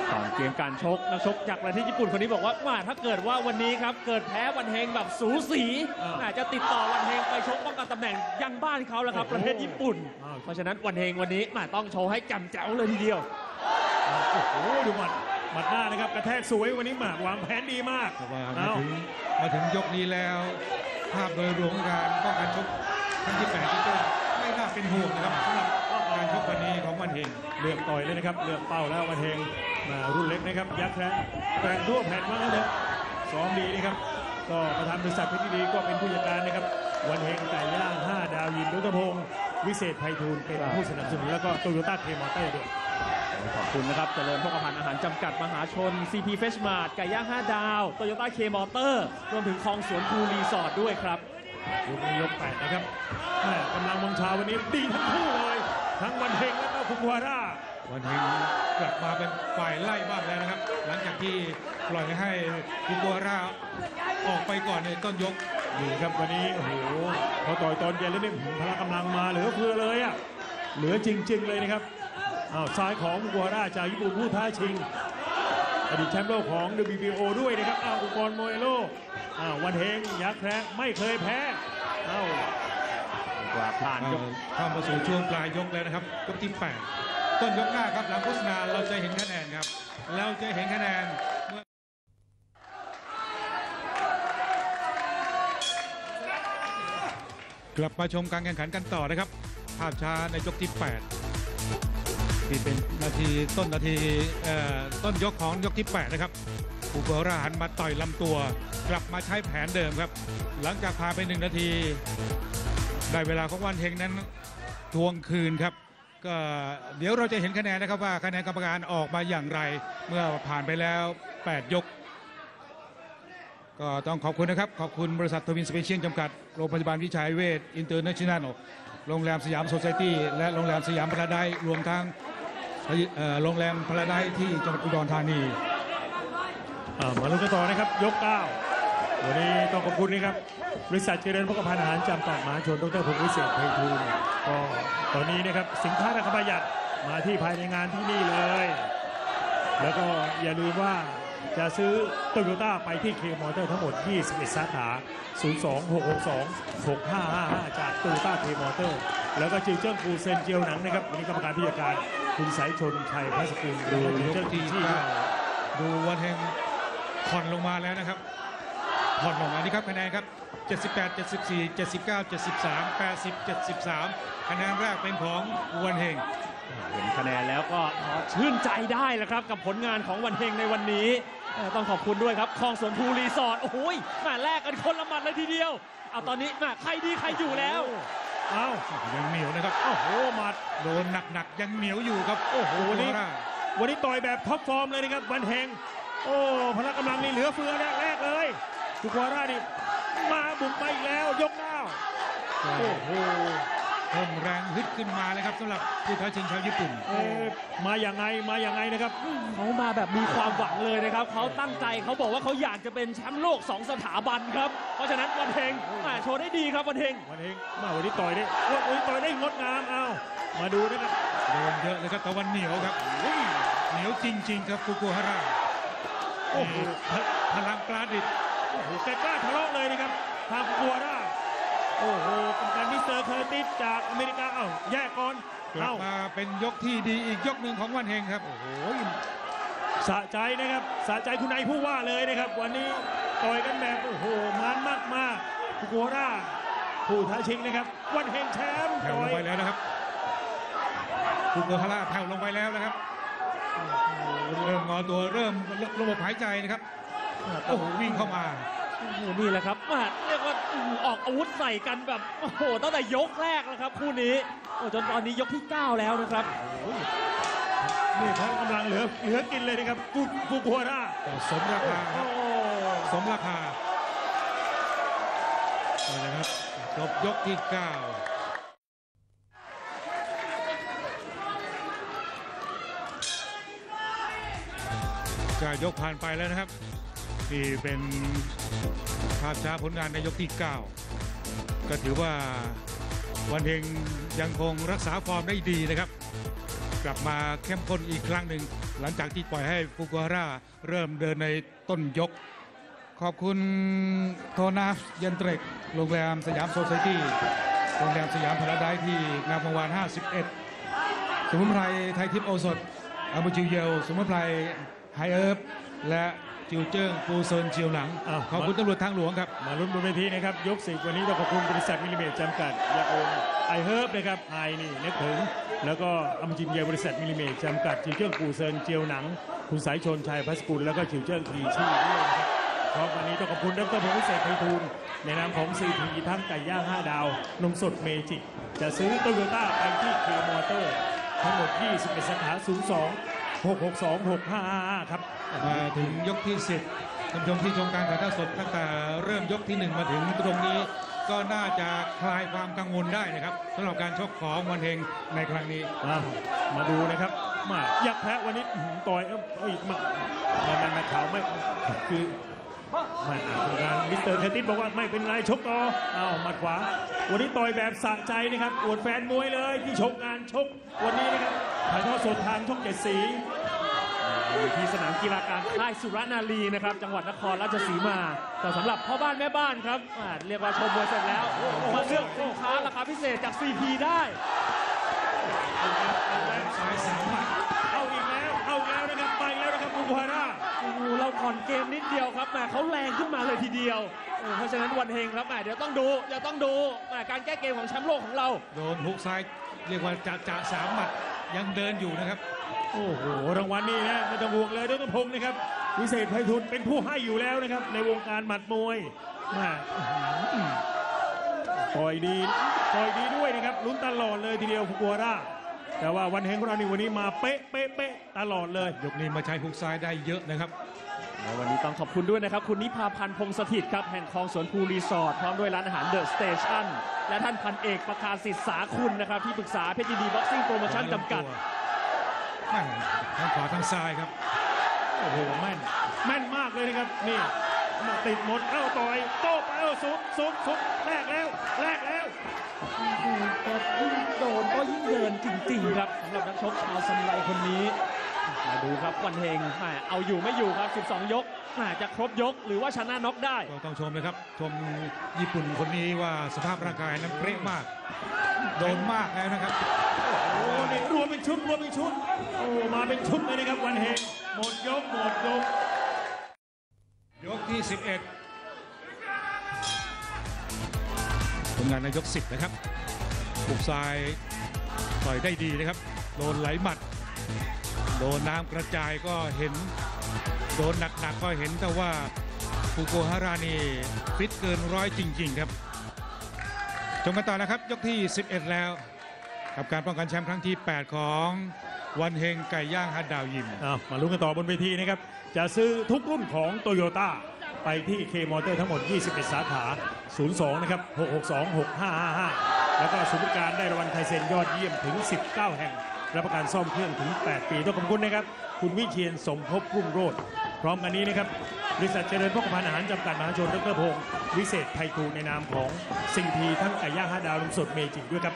ก่อนเกมการชกนักชกจากประเทศญี่ปุ่นคนนี้บอกว่าถ้าเกิดว่าวันนี้ครับเกิดแพ้วันเฮงแบบสูสีอาจจะติดต่อวันเฮงไปชกป้องกันตำแหน่งยังบ้านเขาแล้วครับประเทศญี่ปุ่นเพราะฉะนั้นวันเฮงวันนี้ต้องโชว์ให้จำแจ๋วเลยทีเดียวโอ้โหดูหมัดหน้านะครับกระแทกสวยวันนี้วางแผนดีมากแต่ว่ามาถึงยกนี้แล้วภาพโดยรวมของการป้องกันชกครั้งที่8ที่ก็ไม่น่าเป็นห่วงนะครับสำหรับการชกวันนี้ของวันเฮงเลือกต่อยเลยนะครับเลือกเป้าแล้ววันเฮงมารุ่นเล็กนะครับยักษ์แรงทั่วแผ่นมากเลยซ้อมดีนะครับก็ประธานบริษัทเพชรดีก็เป็นผู้จัดการนะครับวันเฮงไก่ย่าง5 ดาวยินดุตพงศ์วิเศษไพฑูรย์เป็นผู้สนับสนุนแล้วก็โตโยต้าเคมอเตอร์ด้วยขอบคุณนะครับเจริญพกพาอาหารจำกัดมหาชน CP Fresh Mart ไก่ย่าง5 ดาวโตโยต้าเคมอเตอร์รวมถึงคลองสวนภูรีสอร์ทด้วยครับยก8นะครับกำลังวังชาวันนี้ดีทั้งคู่เลยทั้งวันเฮงและก็ฟุกุฮาระวันเฮงกลับมาเป็นฝ่ายไล่บ้างแล้วนะครับหลังจากที่ปล่อยให้ฟุกุฮาระออกไปก่อนในต้นยกนี่ครับวันนี้โอ้โหพอต่อยตอนเย็นแล้วนี่พละกำลังมาเหลือเฟือเลยอ่ะเหลือจริงๆเลยนะครับซ้ายของฟุกุฮาระจากญี่ปุ่นผู้ท้าชิงอดีตแชมป์โลกของ WBO ด้วยนะครับอุปกรณ์โมเอโลวันเฮงยักษ์แพ้ไม่เคยแพ้ผ่านยกเข้ามาสู่ช่วงปลายยกแล้วนะครับยกที่8ต้นยกหน้าครับหลังโฆษณาเราจะเห็นคะแนนครับเราจะเห็นคะแนนกลับมาชมการแข่งขันกันต่อนะครับภาพช้าในยกที่8ที่เป็นต้นยกของยกที่8นะครับฟุกุฮาระหันมาต่อยลำตัวกลับมาใช้แผนเดิมครับหลังจากผ่านไป1 นาทีได้เวลาของวันเฮงนั้นทวงคืนครับก็เดี๋ยวเราจะเห็นคะแนนนะครับว่าคะแนนกรรมการออกมาอย่างไรเมื่อผ่านไปแล้ว8 ยกก็ต้องขอบคุณนะครับขอบคุณบริษัททวินสเปเชียลจำกัดโรงพยาบาลวิชัยเวชอินเตอร์เนชั่นแนลโรงแรมสยามโซไซตี้และโรงแรมสยามพาราไดซ์รวมทั้งโรงแรมพาราไดซ์ที่จังหวัดอุดรธานีมาลุ้นกันต่อนะครับยก9วันนี้ต้องขอบคุณนะครับบริษัทเจริญพกพาอาหารจำกัดมหาชนดรพงศ์วิเศษไพฑูรย์ก็ตอนนี้นะครับสินค้าราคาประหยัดมาที่ภายในงานที่นี่เลยแล้วก็อย่าลืมว่าจะซื้อโตโยต้าไปที่เคมอเตอร์ทั้งหมด21 สาขา 026626555 จากโตโยต้าเคมอเตอร์แล้วก็จิวเจิ้งฟูเซนเจียวหนังนะครับวันนี้กรรมการผู้จัดการคุณสายชนชัยพระสกุลดูยกที่9ดูวันเฮงผ่อนลงมาแล้วนะครับผ่อนลงมานี่ครับคะแนนครับ78 74 79 73 80 73คะแนนแรกเป็นของวันเฮงเห็นคะแนนแล้วก็ชื่นใจได้แล้วครับกับผลงานของวันเฮงในวันนี้ต้องขอบคุณด้วยครับคลองสวนภูรีสอร์ทโอ้โหแลกกันคนละหมัดเลยทีเดียวตอนนี้ใครดีใครอยู่แล้วยังเหนียวนะครับโอ้โหหมัดโดนหนักยังเหนียวอยู่ครับโอ้โหวันนี้ต่อยแบบท็อปฟอร์มเลยนะครับวันเฮงโอ้พละกำลังนี่เหลือเฟือแรกเลยฟุกุฮาระนี่มาบุกไปอีกแล้วยก9โอ้โหเพิ่มแรงฮึดขึ้นมาเลยครับสำหรับผู้ท้าชิงชาวญี่ปุ่นมาอย่างไงนะครับเขามาแบบมีความหวังเลยนะครับเขาตั้งใจเขาบอกว่าเขาอยากจะเป็นแชมป์โลก2 สถาบันครับเพราะฉะนั้นวันเฮงโชว์ได้ดีครับวันเฮงวันนี้ต่อยได้งดงามมาดูนะครับโดนเยอะเลยครับตะวันเหนียวครับเหนียวจริงๆครับฟุกุฮาระโอ้โหพลังปราดิษฐ์โอ้โหแกกล้าทะเลาะเลยนะครับทางฟุกุฮาระโอ้โหกรรมการมิสเตอร์เคอร์ติสจากอเมริกาแยกก่อนกลับมาเป็นยกที่ดีอีกยกหนึ่งของวันเฮงครับโอ้โหสะใจนะครับสะใจคุณนายผู้ว่าเลยนะครับวันนี้ต่อยกันแบบโอ้โหมันมากฟุกุฮาระผู้ท้าชิงนะครับวันเฮงแชมป์แผ่วลงไปแล้วนะครับฟุกุฮาระแผ่วลงไปแล้วนะครับเริ่มงอตัวเริ่มระบบหายใจนะครับโอ้โหวิ่งเข้ามานี่แหละครับเรียกว่าออกอาวุธใส่กันแบบโอ้โหตั้งแต่ยกแรกแล้วครับคู่นี้จนตอนนี้ยกที่9แล้วนะครับนี่เขากำลังเหลือกินเลยนะครับฟุกุฮาระสมราคาสมราคานี่นะครับจบยกที่9ยกผ่านไปแล้วนะครับที่เป็นภาพช้าผลงานในยกที่9ก็ถือว่าวันเฮงยังคงรักษาฟอร์มได้ดีนะครับกลับมาเข้มข้นอีกครั้งหนึ่งหลังจากที่ปล่อยให้ฟุกุฮาระเริ่มเดินในต้นยก ขอบคุณโทนาฟยันเตรกโรงแรมสยามโซไซตี้โรงแรมสยามพาราไดซ์ที่งามวงวาน 51 สมุนไพรไทยทิพย์โอสถอามูจิวเยลสมุนไพรไฮเอิร์บและจิวเจิ้งปูเซินเจียวหลัง ขอบคุณตำรวจทางหลวงครับมาลุ้นบนเวทีนะครับยก10วันนี้ต้องขอบคุณบริษัทมิลลิเมตรจำกัดยาอมไอเฮิร์บนะครับไอนี่นึกถึงแล้วก็อัมจินเยบริษัทมิลลิเมตรจำกัดจิวเจิ้งปูเซินเจียวหนังคุณสายชนชัยพัสกุลแล้วก็จิวเจิ้งทีชี่ด้วยนะครับพร้อมวันนี้ต้องขอบคุณดรพงศ์วิเศษไพฑูรย์ในนามของซีพีทั้งไก่ย่าง5 ดาวนมสดเมจิกจะซื้อโตโยต้าไปที่เคมอเตอร์ทั้งหมด21สาขา02-662-6555ครับมาถึงยกที่ 10ท่านผู้ชมที่ชมการถ่ายทอดสดตั้งแต่เริ่มยกที่ 1 มาถึงตรงนี้ ก็น่าจะคลายความกังวลได้นะครับสำหรับการชกของวันเฮงในครั้งนี้มาดูนะครับมายักษ์แพ้วันนี้ต่อยมาข่าวไม่คือมาทางมิสเตอร์เทติสบอกว่าไม่เป็นไรชกต่อหมัดขวาวันนี้ต่อยแบบสะใจนะครับอวดแฟนมวยเลยที่ชกงานชกวันนี้นะครับถ่ายทอดสดทางช่อง7 สีที่สนามกีฬาการค่ายสุรนารีนะครับจังหวัดนครราชสีมาแต่สำหรับพ่อบ้านแม่บ้านครับเรียกว่าชมมวยเสร็จแล้วมาเลือกสินค้าราคาพิเศษจาก CP ได้เอาอีกแล้วนะครับไปแล้วนะครับฟุกุฮาระเราผ่อนเกมนิดเดียวครับเขาแรงขึ้นมาเลยทีเดียวเพราะฉะนั้นวันเฮงครับเดี๋ยวต้องดูการแก้เกมของแชมป์โลกของเราโดนฮุกซ้ายเรียกว่าจะ3 หมัดยังเดินอยู่นะครับโอ้โหรางวัลนี่นะไม่ต้องห่วงเลยดรพงศ์นะครับวิเศษไพฑูรย์เป็นผู้ให้อยู่แล้วนะครับในวงการหมัดมวยต่อยดีด้วยนะครับลุ้นตลอดเลยทีเดียวฟุกุฮาระแต่ว่าวันเฮงของเราในวันนี้มาเป๊ะตลอดเลยยกนี้มาใช้ฮุกซ้ายได้เยอะนะครับวันนี้ต้องขอบคุณด้วยนะครับคุณนิพาพันธ์พงษ์สถิตครับแห่งคลองสวนภูรีสอร์ทพร้อมด้วยร้านอาหารเดอะสเตชันและท่านพันเอกประคาสิทธิ์สาคุณนะครับที่ปรึกษาเพชรยินดีบ็อกซิ่งโปรโมชั่นจำกัดทั้งขวาทั้งซ้ายครับโอ้โหแม่นมากเลยนะครับนี่ติดหมดต่อยโต้ไปสุดแรกแล้วก็ยิ่งโดนก็ยิ่งเดินจริงๆครับสำหรับนักชกชาวซัมไรคนนี้มาดูครับวันเฮงเอาอยู่ไม่อยู่ครับ12 ยกจะครบยกหรือว่าชนะน็อกได้ก็ต้องชมเลยครับชมญี่ปุ่นคนนี้ว่าสภาพร่างกายนั้นเป๊ะมากโดนมากแล้วนะครับโอ้นี่รวมเป็นชุดโอ้มาเป็นชุดเลยนะครับวันเฮงหมดยกยกที่ 11ผลงานในยก 10นะครับบุกซ้ายต่อยได้ดีนะครับโดนไหลหมัดโดนน้ำกระจายก็เห็นโดนหนักก็เห็นแต่ว่าฟุกุฮาระนี่ฟิตเกิน100จริงๆครับชมกันต่อนะครับยกที่ 11 แล้วกับการป้องกันแชมป์ครั้งที่ 8 ของวันเฮงไก่ย่าง5 ดาวยิมมาลุ้นกันต่อบนเวทีนะครับจะซื้อทุกรุ่นของโตโยต้าไปที่เคมอเตอร์ทั้งหมด21 สาขา 02 นะครับ 662-6555 แล้วก็ศูนย์บริการได้รางวัลไทเซนยอดเยี่ยมถึง 19 แห่งรับประกันซ่อมเครื่องถึง 8 ปีต้องขอบคุณนะครับคุณวิเชียรสมภพรุ่งโรจน์พร้อมกันนี้นะครับบริษัทเจริญพกพาอาหารจำกัดมหาชนดรพงศ์วิเศษไพฑูรย์ในนามของซีพีทั้งไก่ย่าง5 ดาวนมสดเมจิกด้วยครับ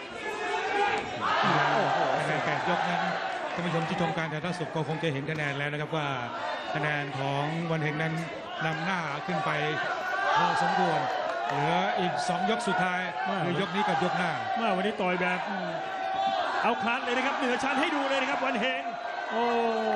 คะแนน8 ยกนั้นท่านผู้ชมที่ชมการถ่ายทอดสดก็คงจะเห็นคะแนนแล้วนะครับว่าคะแนนของวันเฮงนั้นนำหน้าขึ้นไปพอสมควรเหลืออีก2 ยกสุดท้ายคือยกนี้กับยกหน้าวันนี้ต่อยแบบเอาคลาสเลยนะครับเหนือชั้นให้ดูเลยนะครับวันเฮงโอ้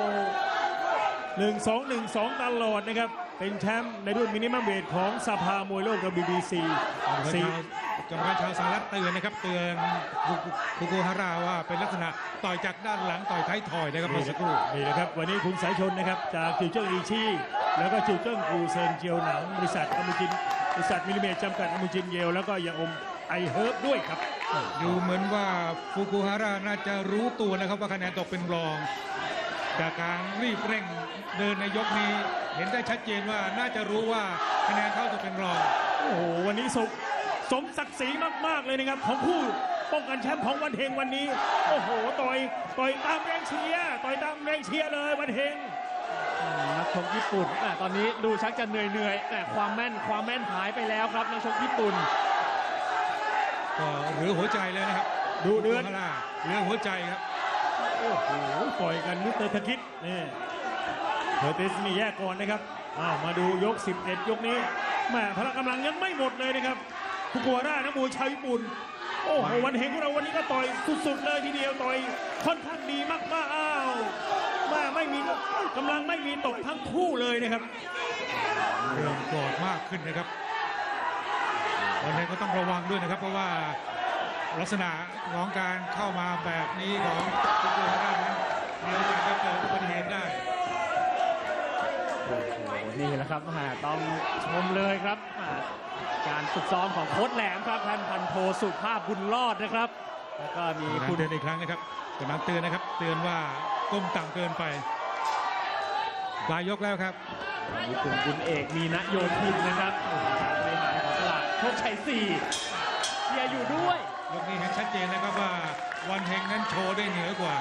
1-2 ตลอดนะครับเป็นแชมป์ในรุ่นมินิมัมเวทของสภามวยโลก WBC กรรมการชาวสหรัฐเตือนนะครับเตือนฟุกุฮาระว่าเป็นลักษณะต่อยจากด้านหลังต่อยท้ายถอยนะครับเมื่อสักครู่นี่นะครับวันนี้คุณสายชนนะครับจากจิวเจิ้งอีชีแล้วก็จิวเจิ้งกูเซนเจียวหนังบริษัทมิลลิเมตรจำกัดอามูจินเยลแล้วก็ยาอมไอเฮิร์บด้วยครับดูเหมือนว่าฟุกุฮาระน่าจะรู้ตัวนะครับว่าคะแนนตกเป็นรองจากการรีบเร่งเดินในยกนี้เห็นได้ชัดเจนว่าน่าจะรู้ว่าคะแนนเขาตกเป็นรองโอ้โหวันนี้สมศักดิ์ศรีมากๆเลยนะครับของผู้ป้องกันแชมป์ของวันเฮงวันนี้โอ้โหต่อยตามแรงเชียร์เลยวันเฮงนักชกญี่ปุ่นตอนนี้ดูชักจะเหนื่อยแต่ความแม่นหายไปแล้วครับนักชกญี่ปุ่นก็เหลือหัวใจเลยนะครับดูเดือดเหลือหัวใจครับโอ้โอ้โหปล่อยกันมิสเตอร์ธกิจนี่เคอร์ติสนี่แยกก่อนนะครับมาดูยก 11 ยกนี้แม่พละกำลังยังไม่หมดเลยนะครับฟุกุฮาระนักมวยชาวญี่ปุ่นโอ้โหวันเฮงของเราวันนี้ก็ต่อยสุดๆเลยทีเดียวต่อยค่อนข้างดีมากๆไม่มีกำลังไม่มีตกทั้งคู่เลยนะครับเริ่มโกรธมากขึ้นนะครับวันนี้ก็ต้องระวังด้วยนะครับเพราะว่าลักษณะของการเข้ามาแบบนี้ของฟุกุฮาระนั้นมีโอกาสจะเกิดอุบัติเหตุได้โอ้โหนี่แหละครับต้องชมเลยครับการฝึกซ้อมของโค้ชแหลมครับท่านพันโทสุภาพบุญรอดนะครับแล้วก็มีคุณเตือนอีกครั้งนะครับกำลังเตือนนะครับเตือนว่าก้มต่ำเกินไปปลายยกแล้วครับมีกลุ่มบุญเอกมีนโยธินนะครับการบริหารของตลาดโชคชัย4เชียร์อยู่ด้วยยกนี้เห็นชัดเจนนะครับว่าวันเฮงนั้นโชว์ได้เหนือกว่า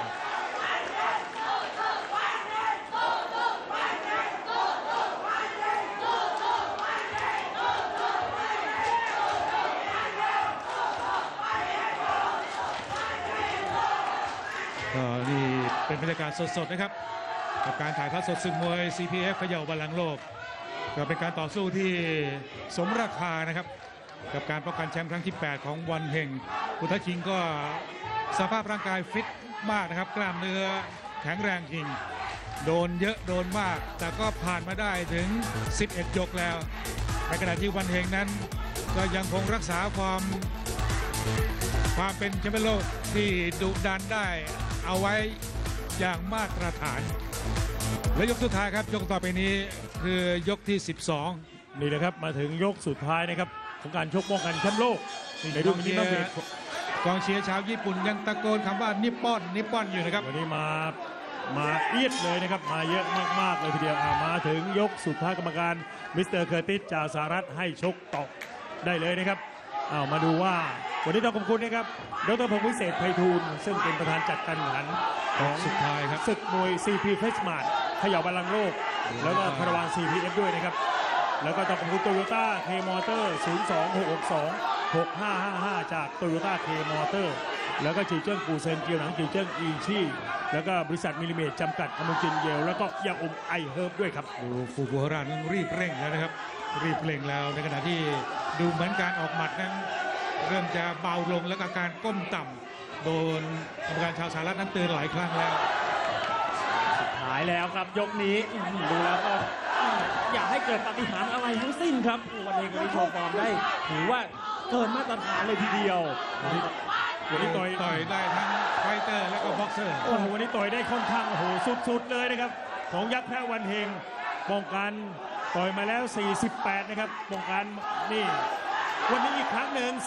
นี่เป็นบรรยากาศสดๆนะครับกับการถ่ายทอดสดศึกมวย CPF เขย่าบัลลังก์โลกก็เป็นการต่อสู้ที่สมราคานะครับกับการป้องกันแชมป์ครั้งที่ 8 ของวันเฮงพุทธชิงก็สภาพร่างกายฟิตมากนะครับกล้ามเนื้อแข็งแรงจริงโดนเยอะโดนมากแต่ก็ผ่านมาได้ถึง 11 ยกแล้วในขณะที่วันเฮงนั้นก็ยังคงรักษาความเป็นแชมป์โลกที่ดุดันได้เอาไว้อย่างมาตรฐานและยกสุดท้ายครับยกต่อไปนี้คือยกที่ 12 นี่นะครับมาถึงยกสุดท้ายนะครับของการชกป้องกันแชมป์โลกในรุ่นมินิมัมเวทกองเชียร์ชาวญี่ปุ่นยังตะโกนคำว่านิปปอนนิปปอนอยู่นะครับวันนี้มาเอียดเลยนะครับมาเยอะมากๆเลยทีเดียวมาถึงยกสุดท้ายกรรมการมิสเตอร์เคอร์ติสจากสหรัฐให้ชกต่อได้เลยนะครับมาดูว่าวันนี้ต้องขอบคุณนะครับดร.พงษ์วิเศษไพฑูรย์ซึ่งเป็นประธานจัดการแข่งขันของสุดท้ายครับศึกมวย CP f e s t m a r t เขย่าบัลลังก์โลกแล้วก็คาราวาน CPF ด้วยนะครับแล้วก็ต้องขอบคุณโตโยต้าเคมอเตอร์026626555จากโตโยต้าเคมอเตอร์แล้วก็จีเจิ้งปูเซินเกียวหนังจีเจิ้งอีชี่แล้วก็บริษัทมิลลิเมตรจำกัดอเมริกันเยลแล้วก็ยาอมไอเฮิร์บด้วยครับดูฟุกุฮาระนั้นรีบเร่งแล้วนะครับรีบเร่งแล้วในขณะที่ดูเหมือนการออกหมัดนั้นเริ่มจะเบาลงแล้วก็การก้มต่ำโดนกรรมการชาวสหรัฐนั้นเตือนหลายครั้งแล้วสุดท้ายแล้วครับยกนี้ดูแล้วก็อยากให้เกิดปาฏิหาริย์อะไรทั้งสิ้นครับวันนี้ก็ได้โชว์ฟอร์มได้ถือว่าเกินมาตรฐานเลยทีเดียววันนี้ต่อยได้ทั้งไฟเตอร์และก็บ็อกเซอร์โอ้โหวันนี้ต่อยได้ค่อนข้างโอ้โหสุดๆเลยนะครับของยักษ์แพ้วันเฮงป้องกันต่อยมาแล้ว48นะครับป้องกันนี่วันนี้อีกครั้งหนึ่ง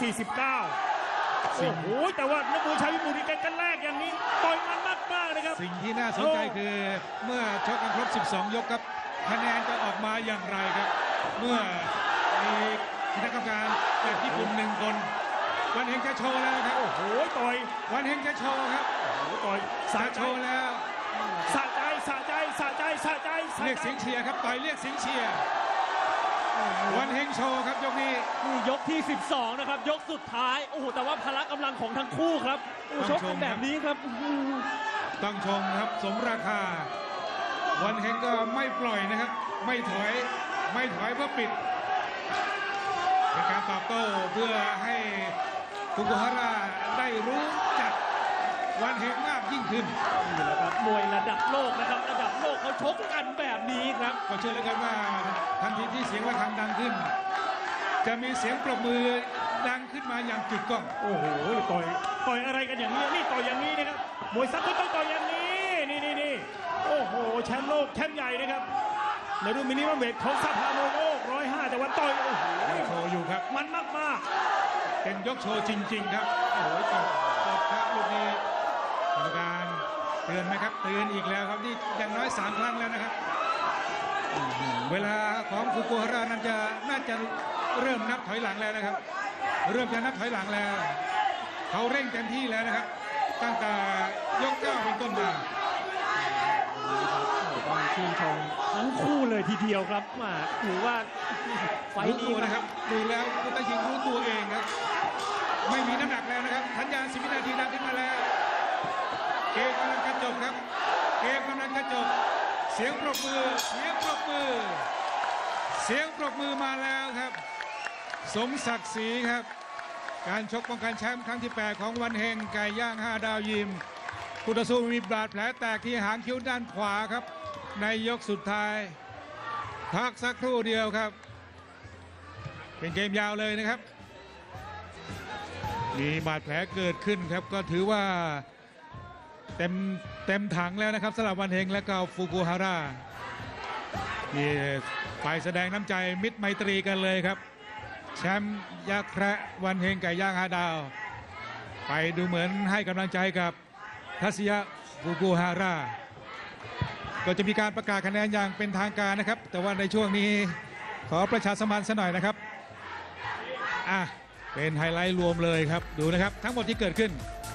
49โอ้โหแต่ว่านักมวยชาวญี่ปุ่นนี่กันแรกอย่างนี้ต่อยมันมากๆนะครับสิ่งที่น่าสนใจคือเมื่อชกกันครบ12 ยกครับคะแนนจะออกมาอย่างไรครับเมื่อมีคณะกรรมการจากญี่ปุ่น1 คนวันเฮงจะโชว์แล้วครับโอ้โหต่อยวันเฮงจะโชว์ครับโอ้โหต่อยจะโชว์แล้วสะใจเรียกเสียงเชียร์ครับต่อยเรียกเสียงเชียร์วันเฮงโชว์ครับยกนี้นี่ยกที่12นะครับยกสุดท้ายโอ้โหแต่ว่าพละกำลังของทั้งคู่ครับชกกันแบบนี้ครับต้องชมครับสมราคาวันเฮงก็ไม่ปล่อยนะครับไม่ถอยเพื่อปิดเป็นการตอบโต้เพื่อให้ฟุกุฮาระได้รู้จักวันเฮงมากยิ่งขึ้นนี่แหละครับมวยระดับโลกนะครับระดับโลกเขาชกกันแบบนี้ครับก็เชื่อเลยกันว่าทันทีที่เสียงระฆังดังขึ้นจะมีเสียงปรบมือดังขึ้นมาอย่างกึกก้องโอ้โหต่อยอะไรกันอย่างนี้นี่ต่อยอย่างนี้นะครับมวยซักก็ต้องต่อยอย่างนี้นี่โอ้โหแชมป์โลกแชมป์ใหญ่นะครับในรุ่นมินิมัมเวทของสภามวยโลก105แต่วันต่อยโอ้โหโชว์อยู่ครับมันมากเป็นยกโชว์จริงๆครับโอ้โหจบครับลูกนี้กรรมการเตือนไหมครับเตือนอีกแล้วครับนี่อย่างน้อย3 ครั้งแล้วนะครับเวลาของฟุกุฮาระนั้นน่าจะเริ่มนับถอยหลังแล้วนะครับเริ่มจะนับถอยหลังแล้วเขาเร่งเต็มที่แล้วนะครับตั้งแต่ยก 9เป็นต้นมาต้องชื่นชมทั้งคู่เลยทีเดียวครับถือว่าไฟนี้นะครับดูแล้วพุทธชิงรู้ตัวเองครับไม่มีน้ำหนักแล้วนะครับสัญญาณ10 วินาทีดังขึ้นมาแล้วเกมกำลังจะจบครับเกมกำลังจะจบเสียงปรบมือเสียงปรบมือเสียงปรบมือมาแล้วครับสมศักดิ์ศรีครับการชกป้องกันแชมป์ครั้งที่ 8 ของวันเฮงไก่ย่าง5 ดาวยิมคู่ต่อสู้มีบาดแผลแตกที่หางคิ้วด้านขวาครับในยกสุดท้ายพักสักครู่เดียวครับเป็นเกมยาวเลยนะครับมีบาดแผลเกิดขึ้นครับก็ถือว่าเต็มถังแล้วนะครับสำหรับวันเฮงและก็ฟูกุฮาระนี่ฝ่ายแสดงน้ำใจมิตรไมตรีกันเลยครับแชมป์ยักษ์แคระวันเฮงไก่ย่าง5 ดาวไปดูเหมือนให้กำลังใจกับทัศยะฟูกุฮาระก็จะมีการประกาศคะแนนอย่างเป็นทางการนะครับแต่ว่าในช่วงนี้ขอประชาสัมพันธ์ซะหน่อยนะครับเป็นไฮไลท์รวมเลยครับดูนะครับทั้งหมดที่เกิดขึ้น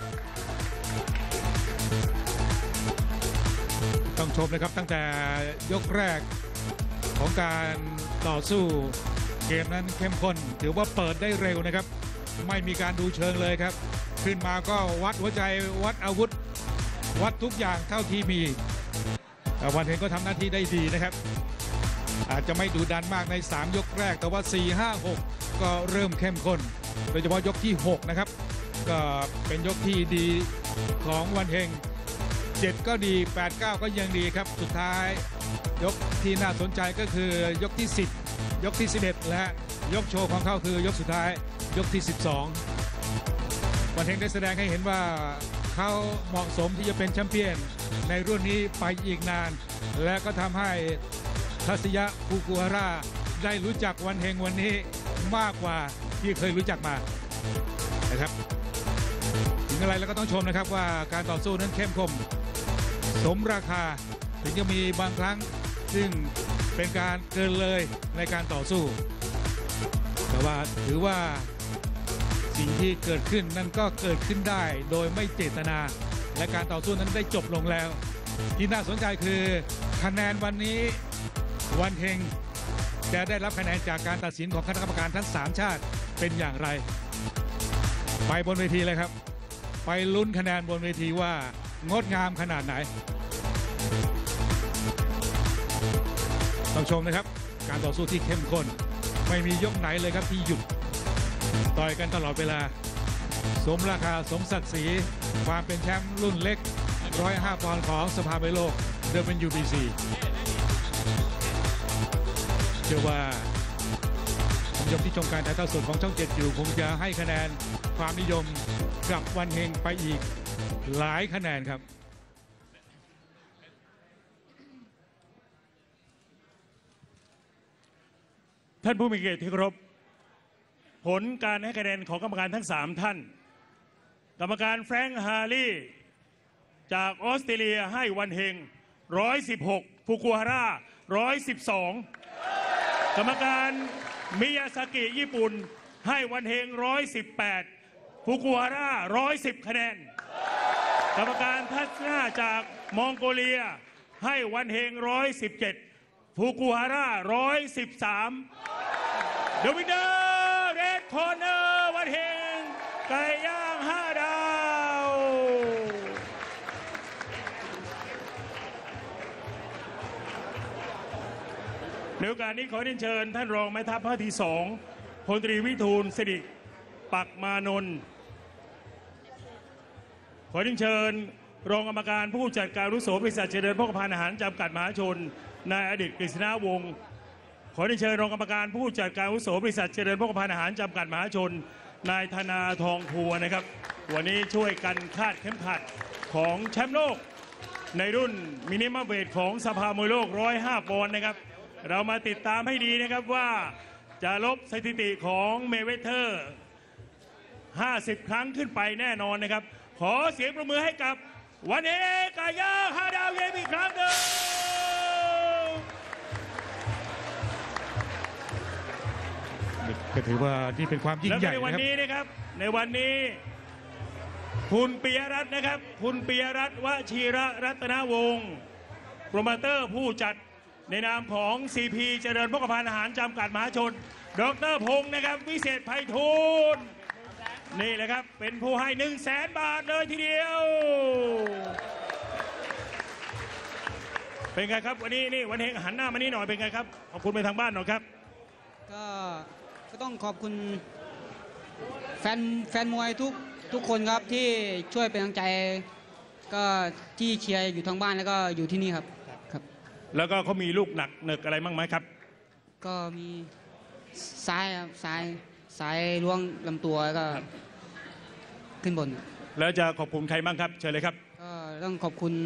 ต้องชมนะครับตั้งแต่ยกแรกของการต่อสู้เกมนั้นเข้มข้นถือว่าเปิดได้เร็วนะครับไม่มีการดูเชิงเลยครับขึ้นมาก็วัดหัวใจวัดอาวุธวัดทุกอย่างเท่าที่มีวันเฮงก็ทำหน้าที่ได้ดีนะครับอาจจะไม่ดูดันมากใน3ยกแรกแต่ว่า4 5 6ก็เริ่มเข้มข้นโดยเฉพาะยกที่6นะครับก็เป็นยกที่ดีของวันเฮง7ก็ดี8 9ก็ยังดีครับสุดท้ายยกที่น่าสนใจก็คือยกที่10ยกที่11และยกโชว์ของเขาคือยกสุดท้ายยกที่12วันเฮงได้แสดงให้เห็นว่าเขาเหมาะสมที่จะเป็นแชมเปี้ยนในรุ่นนี้ไปอีกนานและก็ทำให้ทัศยะฟูกุฮาระได้รู้จักวันเฮงวันนี้มากกว่าที่เคยรู้จักมานะครับถึงอะไรแล้วก็ต้องชมนะครับว่าการต่อสู้นั้นเข้มข้นสมราคาถึงจะมีบางครั้งซึ่งเป็นการเกินเลยในการต่อสู้แต่ว่าถือว่าสิ่งที่เกิดขึ้นนั้นก็เกิดขึ้นได้โดยไม่เจตนาและการต่อสู้นั้นได้จบลงแล้วที่น่าสนใจคือคะแนนวันนี้วันเฮงจะได้รับคะแนนจากการตัดสินของคณะกรรมการทั้ง3ชาติเป็นอย่างไรไปบนเวทีเลยครับไปลุ้นคะแนนบนเวทีว่างดงามขนาดไหนต้องชมนะครับการต่อสู้ที่เข้มข้นไม่มียกไหนเลยครับที่หยุดต่อยกันตลอดเวลาสมราคาสมศักดิ์ศรีความเป็นแชมป์รุ่นเล็ก105 ปอนด์ของสภามวยโลกWBC เชื่อว่าผู้ชมที่ชมการถ่ายทอดสดของช่อง 7อยู่คงจะให้คะแนนความนิยมกับวันเฮงไปอีกหลายคะแนนครับท่านผู้มีเกียรติที่เคารพผลการให้คะแนนของกรรมการทั้ง3ท่านกรรมการแฟรงค์ฮารีจากออสเตรเลียให้วันเฮง116ฟูกุฮาระ112กรรมการมิยาซากิญี่ปุ่นให้วันเฮง118ฟูกุฮาระ110คะแนนกรรมการทัศนาจากมองโกเลียให้วันเฮง117ฟูกุฮาระ113The winner Red Corner วันเฮงไก่ย่าง5 ดาวในโอกาสนี้ขอเรียนเชิญท่านรองแม่ทัพภาคที่2พลตรีวิทูลสิริปักมานนท์ขอเรียนเชิญรองกรรมการผู้จัดการอาวุโสบริษัทเจริญโภคภัณฑ์อาหารจำกัดมหาชนนายอดิตกฤษณาวงศ์ขอเรียนเชิญรองกรรมการผู้จัดการอาวุโสบริษัทเจริญโภคภัณฑ์อาหารจำกัดมหาชนนายธนาทองพัวนะครับวันนี้ช่วยกันคาดเข็มขัดของแชมป์โลกในรุ่นมินิมัมเวทของสภามวยโลก105 ปอนด์นะครับเรามาติดตามให้ดีนะครับว่าจะลบสถิติของเมเวเทอร์50 ครั้งขึ้นไปแน่นอนนะครับขอเสียงประมือให้กับวันเฮงไก่ย่าง5 ดาวเยิมอีกครั้งหนึ่งก็ถือว่านี่เป็นความยิ่งใหญ่นะครับในวันนี้นะครับในวันนี้คุณปิยรัตน์นะครับคุณปิยรัตน์วชิระรัตนวงศ์โปรโมเตอร์ผู้จัดในนามของ CP เจริญโภคภัณฑ์อาหารจำกัดมหาชนดร.พงศ์นะครับวิเศษไพฑูรย์นี่แหละครับเป็นผู้ให้100,000 บาทเลยทีเดียว เป็นไงครับวันนี้นี่วันเฮงหันหน้ามานี่หน่อยเป็นไงครับขอบคุณไปทางบ้านหน่อยครับก็ต้องขอบคุณแฟนมวยทุกคนครับที่ช่วยเป็นกำลังใจ ก็ที่เชียร์อยู่ทางบ้านแล้วก็อยู่ที่นี่ครับครับแล้วก็เขามีลูกหนักเนิกอะไรบ้างไหมครับก็มีซ้ายครับซ้ายล้วงลำตัวแล้วก็ขึ้นบนแล้วจะขอบคุณใครบ้างครับเชิญเลยครับก็ต้องขอบคุณ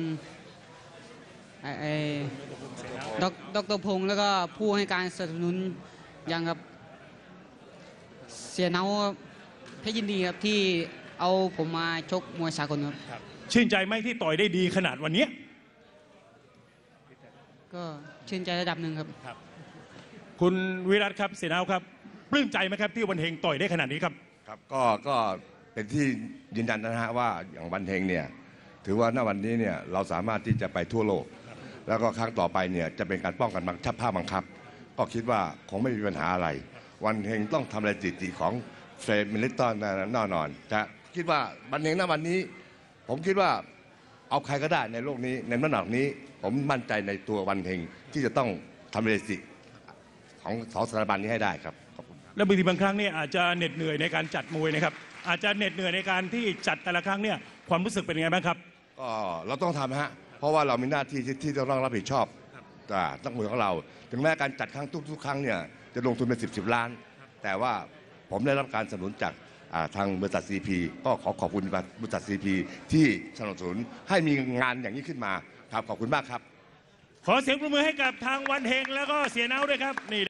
ดรพงษ์แล้วก็ผู้ให้การสนับสนุนอย่างครับเสียเนาเพชรยินดีครับที่เอาผมมาชกมวยสากลครับชื่นใจไหมที่ต่อยได้ดีขนาดวันนี้ก็ชื่นใจระดับหนึ่งครับคุณวิรัตครับเสนาครับปลื้มใจไหมครับที่วันเฮงต่อยได้ขนาดนี้ครับครับก็เป็นที่ยืนยันนะฮะว่าอย่างวันเฮงเนี่ยถือว่าณวันนี้เนี่ยเราสามารถที่จะไปทั่วโลก แล้วก็ครั้งต่อไปเนี่ยจะเป็นการป้องกันบังคับภาพบังคับ ก็คิดว่าคงไม่มีปัญหาอะไร วันเฮงต้องทำลายสถิติของเฟรดมิลิตันแน่นอนจะคิดว่าวันเฮงณวันนี้ ผมคิดว่าเอาใครก็ได้ในโลกนี้ในน้ำหนักนี้ ผมมั่นใจในตัววันเฮงที่จะต้องทำลายสถิติของสองสถาบันนี้ให้ได้ครับขอบคุณแล้วบางทีบางครั้งเนี่ยอาจจะเหน็ดเหนื่อยในการจัดมวยนะครับอาจจะเหน็ดเหนื่อยในการที่จัดแต่ละครั้งเนี่ยความรู้สึกเป็นยังไงบ้างครับก็เราต้องทำฮะ เพราะว่าเรามีหน้าที่ที่จะต้องรับผิดชอบนักมวยของเรา ถึงแม้การจัดครั้งทุกครั้งเนี่ยจะลงทุนเป็น10 ล้าน แต่ว่าผมได้รับการสนับสนุนจากทางบริษัท CP ก็ขอบคุณบริษัท CP ที่สนับสนุนให้มีงานอย่างนี้ขึ้นมาครับขอบคุณมากครับขอเสียงปรบมือให้กับทางวันเฮงแล้วก็เสียเนาด้วยครับนี่